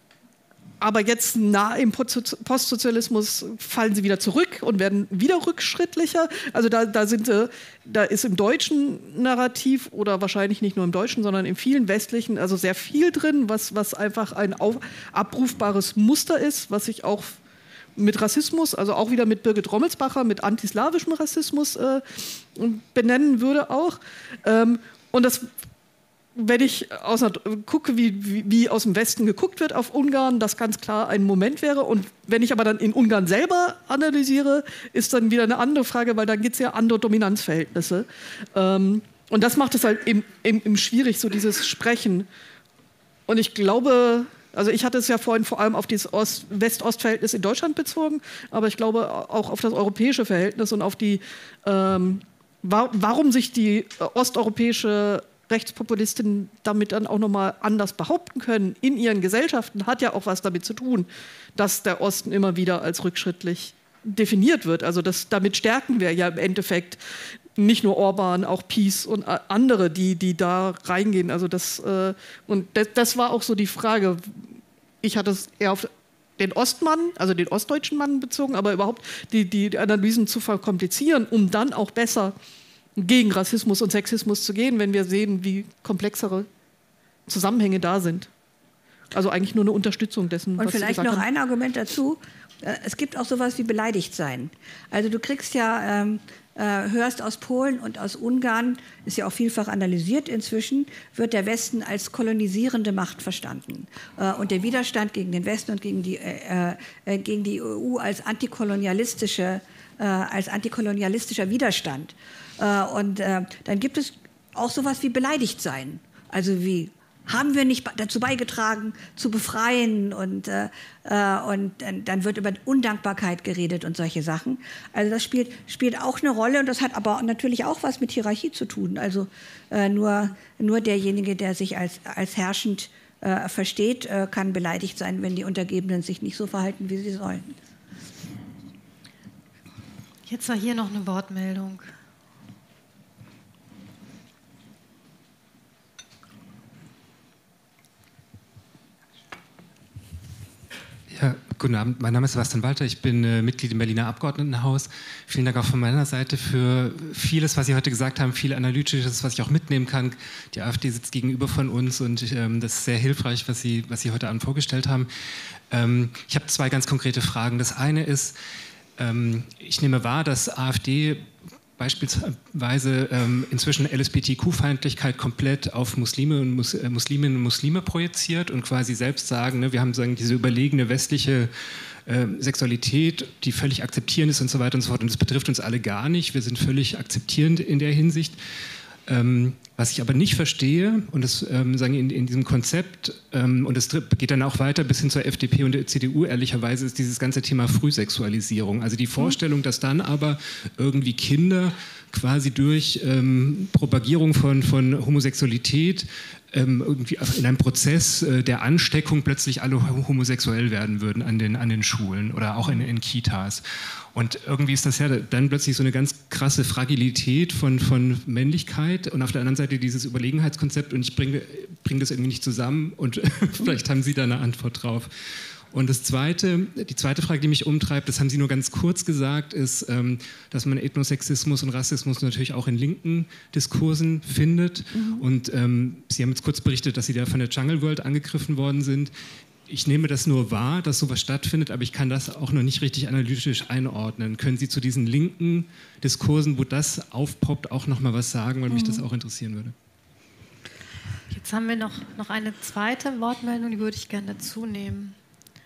Aber jetzt nah im Postsozialismus fallen sie wieder zurück und werden wieder rückschrittlicher. Also da, da, sind, da ist im deutschen Narrativ oder wahrscheinlich nicht nur im deutschen, sondern in vielen westlichen also sehr viel drin, was, was einfach ein auf, abrufbares Muster ist, was sich auch mit Rassismus, also auch wieder mit Birgit Rommelsbacher, mit antislawischem Rassismus äh, benennen würde auch. Ähm, und das Wenn ich aus einer, gucke, wie, wie, wie aus dem Westen geguckt wird auf Ungarn, das ganz klar ein Moment wäre. Und wenn ich aber dann in Ungarn selber analysiere, ist dann wieder eine andere Frage, weil dann gibt es ja andere Dominanzverhältnisse. Ähm, und das macht es halt eben, eben, eben schwierig, so dieses Sprechen. Und ich glaube, also ich hatte es ja vorhin vor allem auf dieses West-Ost-Verhältnis in Deutschland bezogen, aber ich glaube auch auf das europäische Verhältnis und auf die, ähm, wa warum sich die osteuropäische Rechtspopulistinnen damit dann auch nochmal anders behaupten können in ihren Gesellschaften, hat ja auch was damit zu tun, dass der Osten immer wieder als rückschrittlich definiert wird. Also das, damit stärken wir ja im Endeffekt nicht nur Orban, auch PiS und andere, die, die da reingehen. Also das, äh, und das, das war auch so die Frage. Ich hatte es eher auf den Ostmann, also den ostdeutschen Mann bezogen, aber überhaupt die, die Analysen zu verkomplizieren, um dann auch besser gegen Rassismus und Sexismus zu gehen, wenn wir sehen, wie komplexere Zusammenhänge da sind. Also eigentlich nur eine Unterstützung dessen, und was Sie vielleicht gesagt noch haben. ein Argument dazu. Es gibt auch sowas wie beleidigt sein. Also du kriegst ja, ähm, äh, hörst aus Polen und aus Ungarn, ist ja auch vielfach analysiert inzwischen, wird der Westen als kolonisierende Macht verstanden. Äh, und der Widerstand gegen den Westen und gegen die, äh, äh, gegen die E U als antikolonialistische, äh, als antikolonialistischer Widerstand. Äh, und äh, dann gibt es auch sowas wie beleidigt sein. Also wie, haben wir nicht dazu beigetragen, zu befreien und, äh, und dann wird über Undankbarkeit geredet und solche Sachen. Also das spielt, spielt auch eine Rolle und das hat aber natürlich auch was mit Hierarchie zu tun. Also äh, nur, nur derjenige, der sich als, als herrschend äh, versteht, äh, kann beleidigt sein, wenn die Untergebenen sich nicht so verhalten, wie sie sollen. Jetzt war hier noch eine Wortmeldung. Ja, guten Abend, mein Name ist Sebastian Walter, ich bin äh, Mitglied im Berliner Abgeordnetenhaus. Vielen Dank auch von meiner Seite für vieles, was Sie heute gesagt haben, viel Analytisches, was ich auch mitnehmen kann. Die AfD sitzt gegenüber von uns und ähm, das ist sehr hilfreich, was Sie, was Sie heute Abend vorgestellt haben. Ähm, ich habe zwei ganz konkrete Fragen. Das eine ist, ähm, ich nehme wahr, dass AfD beispielsweise ähm, inzwischen L S B T Q-Feindlichkeit komplett auf Muslime und Mus äh, Musliminnen und Muslime projiziert und quasi selbst sagen, ne, wir haben sagen, diese überlegene westliche äh, Sexualität, die völlig akzeptierend ist und so weiter und so fort. Und das betrifft uns alle gar nicht. Wir sind völlig akzeptierend in der Hinsicht. Ähm, was ich aber nicht verstehe, und das ähm, sagen in, in diesem Konzept, ähm, und das geht dann auch weiter bis hin zur F D P und der C D U, ehrlicherweise, ist dieses ganze Thema Frühsexualisierung. Also die Vorstellung, dass dann aber irgendwie Kinder quasi durch ähm, Propagierung von, von Homosexualität ähm, irgendwie in einem Prozess äh, der Ansteckung plötzlich alle homosexuell werden würden an den, an den Schulen oder auch in, in Kitas. Und irgendwie ist das ja dann plötzlich so eine ganz krasse Fragilität von, von Männlichkeit und auf der anderen Seite dieses Überlegenheitskonzept und ich bringe bring das irgendwie nicht zusammen und vielleicht haben Sie da eine Antwort drauf. Und das zweite, die zweite Frage, die mich umtreibt, das haben Sie nur ganz kurz gesagt, ist, ähm, dass man Ethnosexismus und Rassismus natürlich auch in linken Diskursen findet. Mhm. Und ähm, Sie haben jetzt kurz berichtet, dass Sie da von der Jungle World angegriffen worden sind. Ich nehme das nur wahr, dass sowas stattfindet, aber ich kann das auch noch nicht richtig analytisch einordnen. Können Sie zu diesen linken Diskursen, wo das aufpoppt, auch noch mal was sagen, weil mhm. mich das auch interessieren würde? Jetzt haben wir noch, noch eine zweite Wortmeldung, die würde ich gerne dazu nehmen.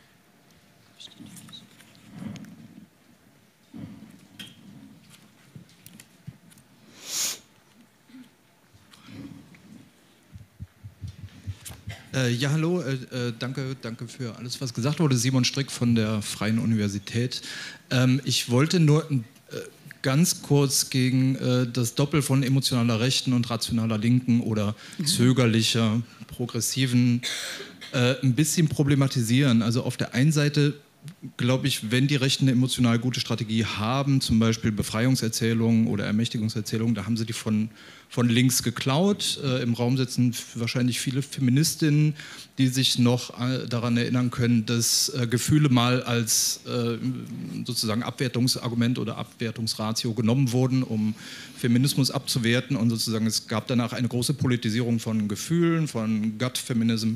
Äh, ja, hallo, äh, äh, danke, danke für alles, was gesagt wurde. Simon Strick von der Freien Universität. Ähm, ich wollte nur äh, ganz kurz gegen äh, das Doppel von emotionaler Rechten und rationaler Linken oder zögerlicher, progressiven äh, ein bisschen problematisieren. Also auf der einen Seite glaube ich, wenn die Rechten eine emotional gute Strategie haben, zum Beispiel Befreiungserzählungen oder Ermächtigungserzählungen, da haben sie die von, von links geklaut. Äh, Im Raum sitzen wahrscheinlich viele Feministinnen, die sich noch äh, daran erinnern können, dass äh, Gefühle mal als äh, sozusagen Abwertungsargument oder Abwertungsratio genommen wurden, um Feminismus abzuwerten. Und sozusagen es gab danach eine große Politisierung von Gefühlen, von Gut-Feminism,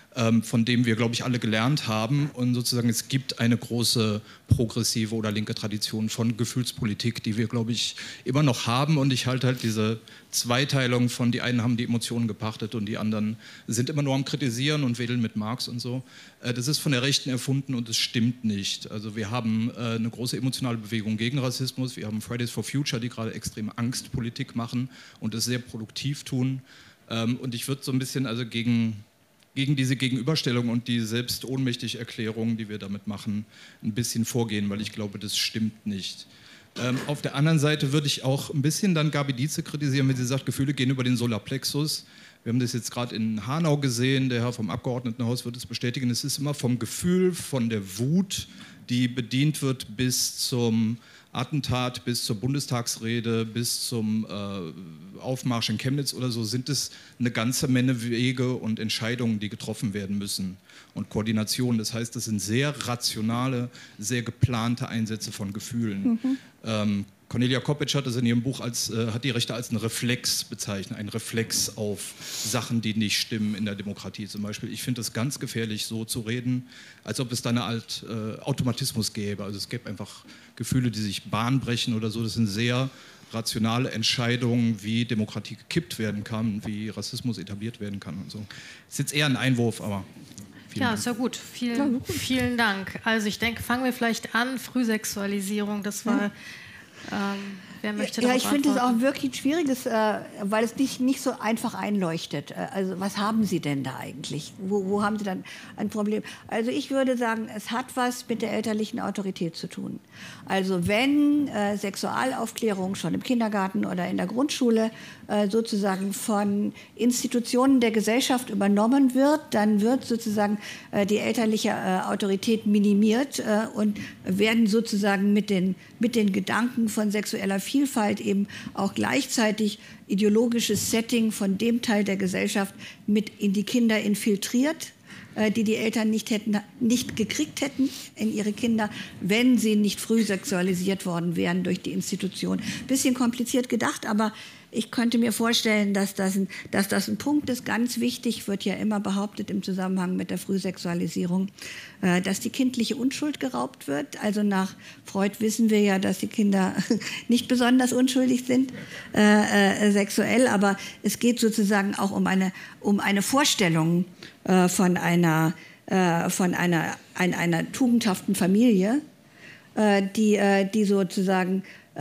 von dem wir, glaube ich, alle gelernt haben. Und sozusagen es gibt eine große progressive oder linke Tradition von Gefühlspolitik, die wir, glaube ich, immer noch haben. Und ich halte halt diese Zweiteilung von, die einen haben die Emotionen gepachtet und die anderen sind immer nur am Kritisieren und wedeln mit Marx und so. Das ist von der Rechten erfunden und es stimmt nicht. Also wir haben eine große emotionale Bewegung gegen Rassismus. Wir haben Fridays for Future, die gerade extrem Angstpolitik machen und es sehr produktiv tun. Und ich würde so ein bisschen also gegen... gegen diese Gegenüberstellung und die Selbstohnmächtig-Erklärung, die wir damit machen, ein bisschen vorgehen, weil ich glaube, das stimmt nicht. Ähm, auf der anderen Seite würde ich auch ein bisschen dann Gabi Dietze kritisieren, wenn sie sagt, Gefühle gehen über den Solarplexus. Wir haben das jetzt gerade in Hanau gesehen, der Herr vom Abgeordnetenhaus wird es bestätigen, es ist immer vom Gefühl, von der Wut, die bedient wird bis zum Attentat, bis zur Bundestagsrede, bis zum äh, Aufmarsch in Chemnitz oder so, sind es eine ganze Menge Wege und Entscheidungen, die getroffen werden müssen und Koordination. Das heißt, das sind sehr rationale, sehr geplante Einsätze von Gefühlen. Mhm. Ähm, Cornelia Koppitsch hat es in ihrem Buch als, äh, hat die Rechte als einen Reflex bezeichnet, ein Reflex auf Sachen, die nicht stimmen in der Demokratie zum Beispiel. Ich finde es ganz gefährlich, so zu reden, als ob es da eine Art äh, Automatismus gäbe. Also es gäbe einfach Gefühle, die sich Bahn brechen oder so. Das sind sehr rationale Entscheidungen, wie Demokratie gekippt werden kann, wie Rassismus etabliert werden kann und so. Das ist jetzt eher ein Einwurf, aber... Ja, ist ja gut. Vielen, vielen Dank. Also ich denke, fangen wir vielleicht an. Frühsexualisierung, das war... Ja. Ähm, wer möchte ja, darauf ich finde es antworten? auch wirklich ein schwieriges, äh, weil es nicht, nicht so einfach einleuchtet. Äh, also was haben Sie denn da eigentlich? Wo, wo haben Sie dann ein Problem? Also ich würde sagen, es hat was mit der elterlichen Autorität zu tun. Also wenn äh, Sexualaufklärung schon im Kindergarten oder in der Grundschule äh, sozusagen von Institutionen der Gesellschaft übernommen wird, dann wird sozusagen äh, die elterliche äh, Autorität minimiert äh, und werden sozusagen mit den, mit den Gedanken von sexueller Vielfalt eben auch gleichzeitig ideologisches Setting von dem Teil der Gesellschaft mit in die Kinder infiltriert, äh, die die Eltern nicht, hätten, nicht gekriegt hätten in ihre Kinder, wenn sie nicht früh sexualisiert worden wären durch die Institution. Bisschen kompliziert gedacht, aber ich könnte mir vorstellen, dass das, ein, dass das ein Punkt ist. Ganz wichtig wird ja immer behauptet im Zusammenhang mit der Frühsexualisierung, äh, dass die kindliche Unschuld geraubt wird. Also nach Freud wissen wir ja, dass die Kinder nicht besonders unschuldig sind äh, äh, sexuell, aber es geht sozusagen auch um eine, um eine Vorstellung äh, von einer, äh, von einer, ein, einer tugendhaften Familie, äh, die, äh, die sozusagen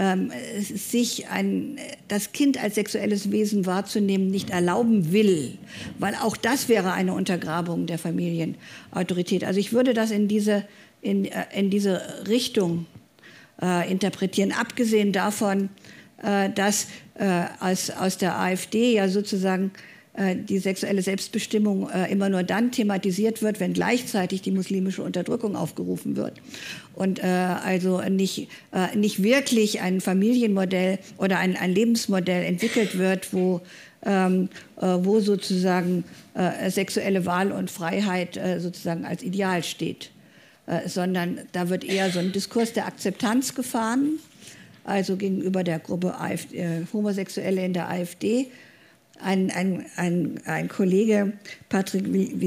sich ein, das Kind als sexuelles Wesen wahrzunehmen nicht erlauben will, weil auch das wäre eine Untergrabung der Familienautorität. Also ich würde das in diese, in, in diese Richtung äh, interpretieren, abgesehen davon, äh, dass äh, aus, aus der AfD ja sozusagen äh, die sexuelle Selbstbestimmung äh, immer nur dann thematisiert wird, wenn gleichzeitig die muslimische Unterdrückung aufgerufen wird. Und äh, also nicht, äh, nicht wirklich ein Familienmodell oder ein, ein Lebensmodell entwickelt wird, wo, ähm, äh, wo sozusagen äh, sexuelle Wahl und Freiheit äh, sozusagen als Ideal steht. äh, sondern da wird eher so ein Diskurs der Akzeptanz gefahren, also gegenüber der Gruppe AfD, äh, Homosexuelle in der AfD. Ein, ein, ein, ein Kollege, Patrick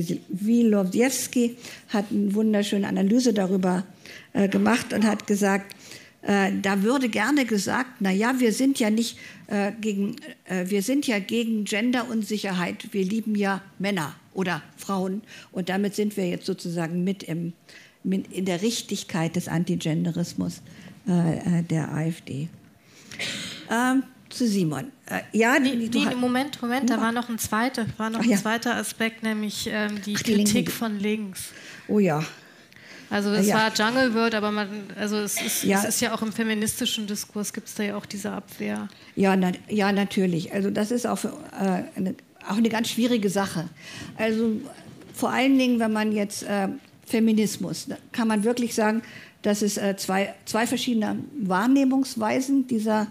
Wilowiecki, hat eine wunderschöne Analyse darüber äh, gemacht und hat gesagt, äh, da würde gerne gesagt, na ja, wir sind ja nicht äh, gegen, äh, wir sind ja gegen Genderunsicherheit, wir lieben ja Männer oder Frauen und damit sind wir jetzt sozusagen mit, im, mit in der Richtigkeit des Antigenderismus äh, der AfD. Ähm, Zu Simon. Äh, ja, nee, nee, Moment, Moment, da war noch ein zweiter, war noch Ach, ein ja. zweiter Aspekt, nämlich ähm, die Ach, die Kritik Linken. von links. Oh ja. Also es Ja. war Jungle World, aber man, also es ist, Ja. es ist ja auch im feministischen Diskurs gibt es da ja auch diese Abwehr. Ja, na, ja, natürlich. Also das ist auch, für, äh, eine, auch eine ganz schwierige Sache. Also vor allen Dingen, wenn man jetzt äh, Feminismus, da kann man wirklich sagen, dass es äh, zwei, zwei verschiedene Wahrnehmungsweisen dieser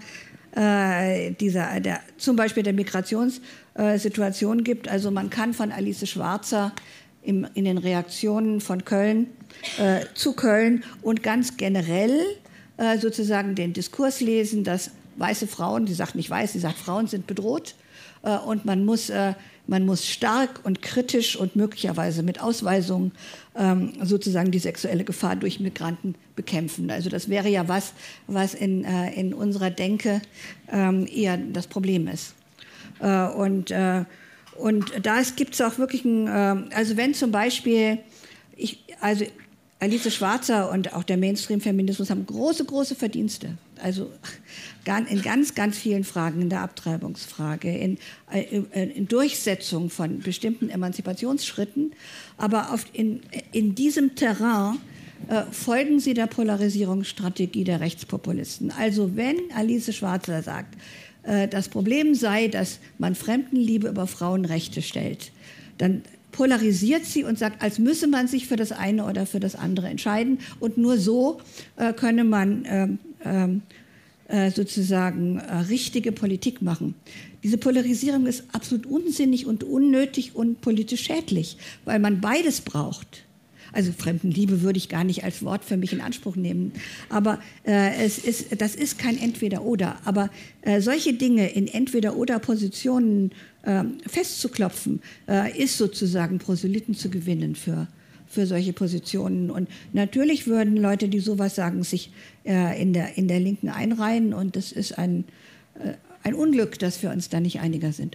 Äh, dieser, der, zum Beispiel der Migrationssituation äh, gibt. Also man kann von Alice Schwarzer im, in den Reaktionen von Köln äh, zu Köln und ganz generell äh, sozusagen den Diskurs lesen, dass weiße Frauen, die sagt nicht weiß, sie sagt Frauen sind bedroht äh, und man muss, äh, man muss stark und kritisch und möglicherweise mit Ausweisungen ähm, sozusagen die sexuelle Gefahr durch Migranten bekämpfen. Also das wäre ja was, was in, äh, in unserer Denke ähm, eher das Problem ist. Äh, und, äh, und da gibt es auch wirklich ein, äh, also wenn zum Beispiel, ich, also Alice Schwarzer und auch der Mainstream-Feminismus haben große, große Verdienste. Also in ganz, ganz vielen Fragen, in der Abtreibungsfrage, in, in Durchsetzung von bestimmten Emanzipationsschritten. Aber oft in, in diesem Terrain äh, folgen sie der Polarisierungsstrategie der Rechtspopulisten. Also wenn Alice Schwarzer sagt, äh, das Problem sei, dass man Fremdenliebe über Frauenrechte stellt, dann polarisiert sie und sagt, als müsse man sich für das eine oder für das andere entscheiden. Und nur so äh, könne man ähm, ähm, äh, sozusagen äh, richtige Politik machen. Diese Polarisierung ist absolut unsinnig und unnötig und politisch schädlich, weil man beides braucht. Also Fremdenliebe würde ich gar nicht als Wort für mich in Anspruch nehmen. Aber äh, es ist, das ist kein Entweder-Oder. Aber äh, solche Dinge in Entweder-Oder-Positionen äh, festzuklopfen, äh, ist sozusagen Proselyten zu gewinnen für, für solche Positionen. Und natürlich würden Leute, die sowas sagen, sich äh, in, der, in der Linken einreihen. Und das ist ein, äh, ein Unglück, dass wir uns da nicht einiger sind.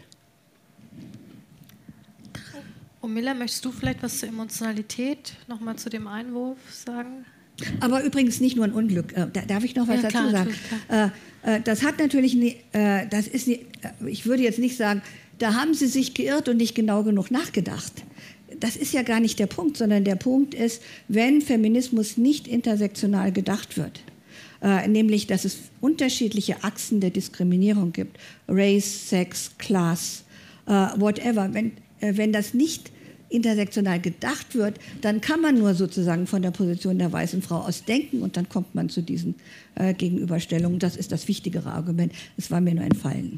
Und Miller, möchtest du vielleicht was zur Emotionalität nochmal zu dem Einwurf sagen? Aber übrigens nicht nur ein Unglück. Äh, darf ich noch was ja, dazu klar, sagen? Äh, äh, das hat natürlich, nie, äh, das ist, nie, äh, ich würde jetzt nicht sagen, da haben Sie sich geirrt und nicht genau genug nachgedacht. Das ist ja gar nicht der Punkt, sondern der Punkt ist, wenn Feminismus nicht intersektional gedacht wird, äh, nämlich, dass es unterschiedliche Achsen der Diskriminierung gibt, Race, Sex, Class, äh, whatever, wenn, äh, wenn das nicht intersektional gedacht wird, dann kann man nur sozusagen von der Position der weißen Frau aus denken und dann kommt man zu diesen äh, Gegenüberstellungen. Das ist das wichtigere Argument. Es war mir nur entfallen.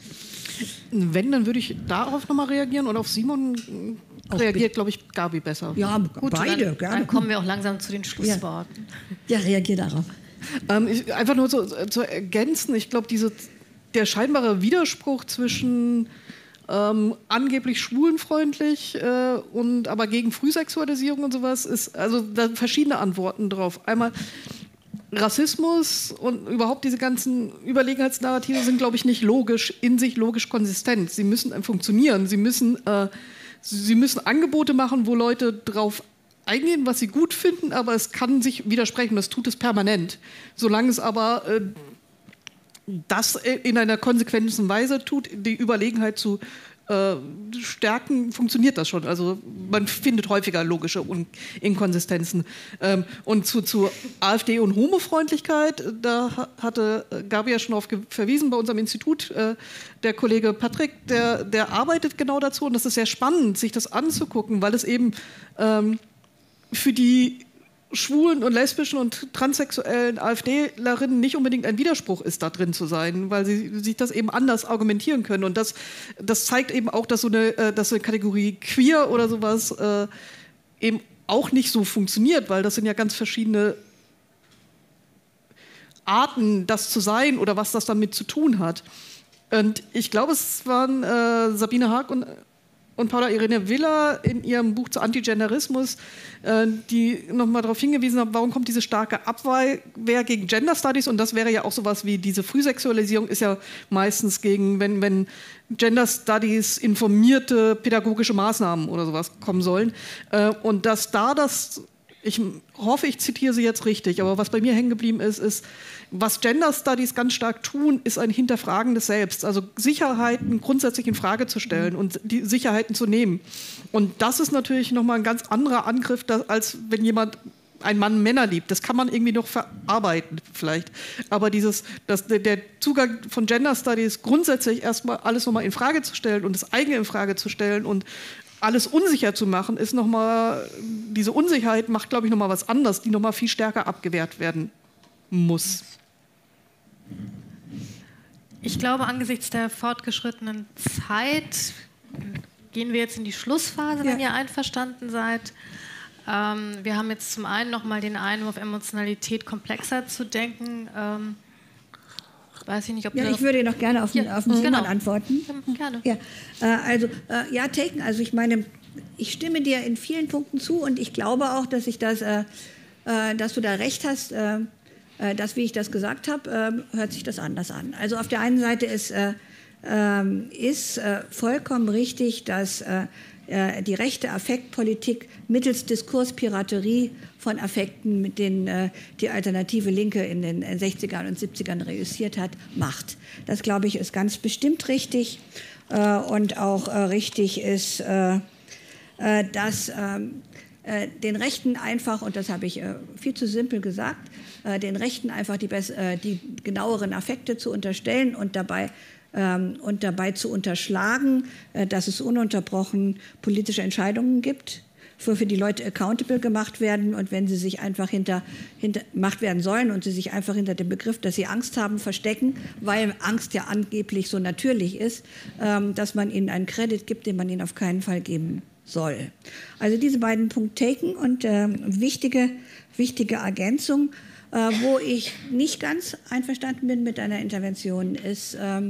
Wenn, dann würde ich darauf nochmal reagieren und auf Simon reagiert, glaube ich, Gabi besser. Ja, gut, beide. Dann, gerne. dann kommen wir auch langsam zu den Schlussworten. Ja, ja, reagier darauf. Ähm, ich, einfach nur zu, zu ergänzen, ich glaube, diese, der scheinbare Widerspruch zwischen ähm, angeblich schwulenfreundlich äh, und aber gegen Frühsexualisierung und sowas ist, also da verschiedene Antworten drauf. Einmal Rassismus und überhaupt diese ganzen Überlegenheitsnarrative sind, glaube ich, nicht logisch, in sich logisch konsistent. Sie müssen funktionieren, sie müssen, äh, sie müssen Angebote machen, wo Leute drauf eingehen, was sie gut finden, aber es kann sich widersprechen, das tut es permanent. Solange es aber äh, das in einer konsequenten Weise tut, die Überlegenheit zu äh, stärken, funktioniert das schon. Also man findet häufiger logische Inkonsistenzen. Ähm, und zu, zu AfD und Homofreundlichkeit, da hatte Gabi ja schon auf verwiesen bei unserem Institut, äh, der Kollege Patrick, der, der arbeitet genau dazu und das ist sehr spannend, sich das anzugucken, weil es eben ähm, für die schwulen und lesbischen und transsexuellen AfDlerinnen nicht unbedingt ein Widerspruch ist, da drin zu sein, weil sie sich das eben anders argumentieren können. Und das, das zeigt eben auch, dass so eine, dass so eine Kategorie queer oder sowas äh, eben auch nicht so funktioniert, weil das sind ja ganz verschiedene Arten, das zu sein oder was das damit zu tun hat. Und ich glaube, es waren äh, Sabine Haag und, und Paula Irene Willer in ihrem Buch zu Antigenderismus, äh, die nochmal darauf hingewiesen haben, warum kommt diese starke Abwehr gegen Gender Studies, und das wäre ja auch sowas wie diese Frühsexualisierung ist ja meistens gegen, wenn, wenn Gender Studies informierte pädagogische Maßnahmen oder sowas kommen sollen. Äh, und dass da das, ich hoffe, ich zitiere sie jetzt richtig, aber was bei mir hängen geblieben ist, ist, was Gender Studies ganz stark tun, ist ein Hinterfragen des Selbst, also Sicherheiten grundsätzlich in Frage zu stellen und die Sicherheiten zu nehmen. Und das ist natürlich nochmal ein ganz anderer Angriff, als wenn jemand ein Mann Männer liebt. Das kann man irgendwie noch verarbeiten vielleicht. Aber dieses, das, der Zugang von Gender Studies grundsätzlich erstmal alles nochmal in Frage zu stellen und das eigene in Frage zu stellen und alles unsicher zu machen, ist nochmal, diese Unsicherheit macht, glaube ich, nochmal was anderes, die nochmal viel stärker abgewehrt werden muss. Ich glaube, angesichts der fortgeschrittenen Zeit gehen wir jetzt in die Schlussphase, wenn ja. ihr einverstanden seid. Ähm, wir haben jetzt zum einen nochmal den Einwurf, Emotionalität komplexer zu denken. Ähm, weiß ich nicht, ob ja, ich würde noch gerne auf den, ja, auf den Simon genau. antworten. Ja, gerne. Ja, äh, also, äh, ja, Taken, also ich meine, ich stimme dir in vielen Punkten zu und ich glaube auch, dass ich das, äh, äh, dass du da recht hast, äh, äh, dass, wie ich das gesagt habe, äh, hört sich das anders an. Also auf der einen Seite ist, äh, äh, ist äh, vollkommen richtig, dass äh, die rechte Affektpolitik mittels Diskurspiraterie von Affekten, mit denen äh, die alternative Linke in den sechzigern und siebzigern reüssiert hat, macht. Das, glaube ich, ist ganz bestimmt richtig. Äh, und auch äh, richtig ist, äh, äh, dass ähm, äh, den Rechten einfach, und das habe ich äh, viel zu simpel gesagt, äh, den Rechten einfach die, äh, die genaueren Affekte zu unterstellen und dabei und dabei zu unterschlagen, dass es ununterbrochen politische Entscheidungen gibt, für, für die Leute accountable gemacht werden, und wenn sie sich einfach hinter, hinter gemacht werden sollen und sie sich einfach hinter dem Begriff, dass sie Angst haben, verstecken, weil Angst ja angeblich so natürlich ist, dass man ihnen einen Credit gibt, den man ihnen auf keinen Fall geben soll. Also diese beiden Punkte taken und äh, wichtige, wichtige Ergänzung, äh, wo ich nicht ganz einverstanden bin mit deiner Intervention, ist, ähm,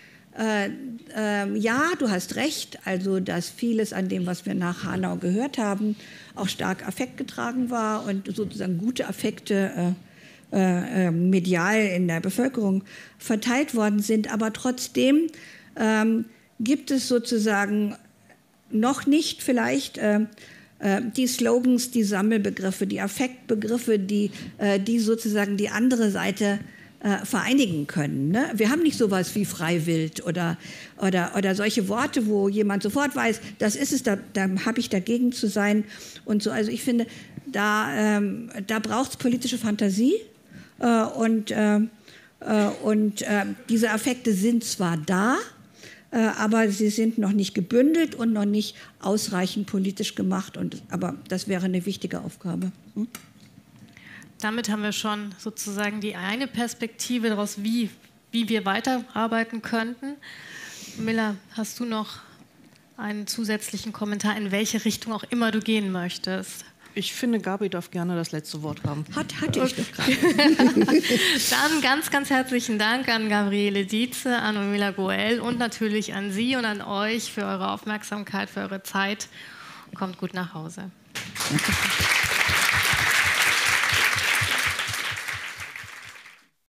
Äh, äh, ja, du hast recht, also dass vieles an dem, was wir nach Hanau gehört haben, auch stark affektgetragen war und sozusagen gute Affekte äh, äh, medial in der Bevölkerung verteilt worden sind. Aber trotzdem ähm, gibt es sozusagen noch nicht vielleicht äh, äh, die Slogans, die Sammelbegriffe, die Affektbegriffe, die, äh, die sozusagen die andere Seite vereinigen können. Ne? Wir haben nicht sowas wie Freiwild oder, oder, oder solche Worte, wo jemand sofort weiß, das ist es, da, da habe ich dagegen zu sein und so. Also ich finde, da, ähm, da braucht es politische Fantasie äh, und, äh, und äh, diese Affekte sind zwar da, äh, aber sie sind noch nicht gebündelt und noch nicht ausreichend politisch gemacht. Und, aber das wäre eine wichtige Aufgabe. Hm? Damit haben wir schon sozusagen die eine Perspektive daraus, wie, wie wir weiterarbeiten könnten. Miller, hast du noch einen zusätzlichen Kommentar, in welche Richtung auch immer du gehen möchtest? Ich finde, Gabi darf gerne das letzte Wort haben. Hat, hatte ich doch gerade. Dann ganz, ganz herzlichen Dank an Gabriele Dietze, an Urmila Goel und natürlich an Sie und an euch für eure Aufmerksamkeit, für eure Zeit. Kommt gut nach Hause. Danke.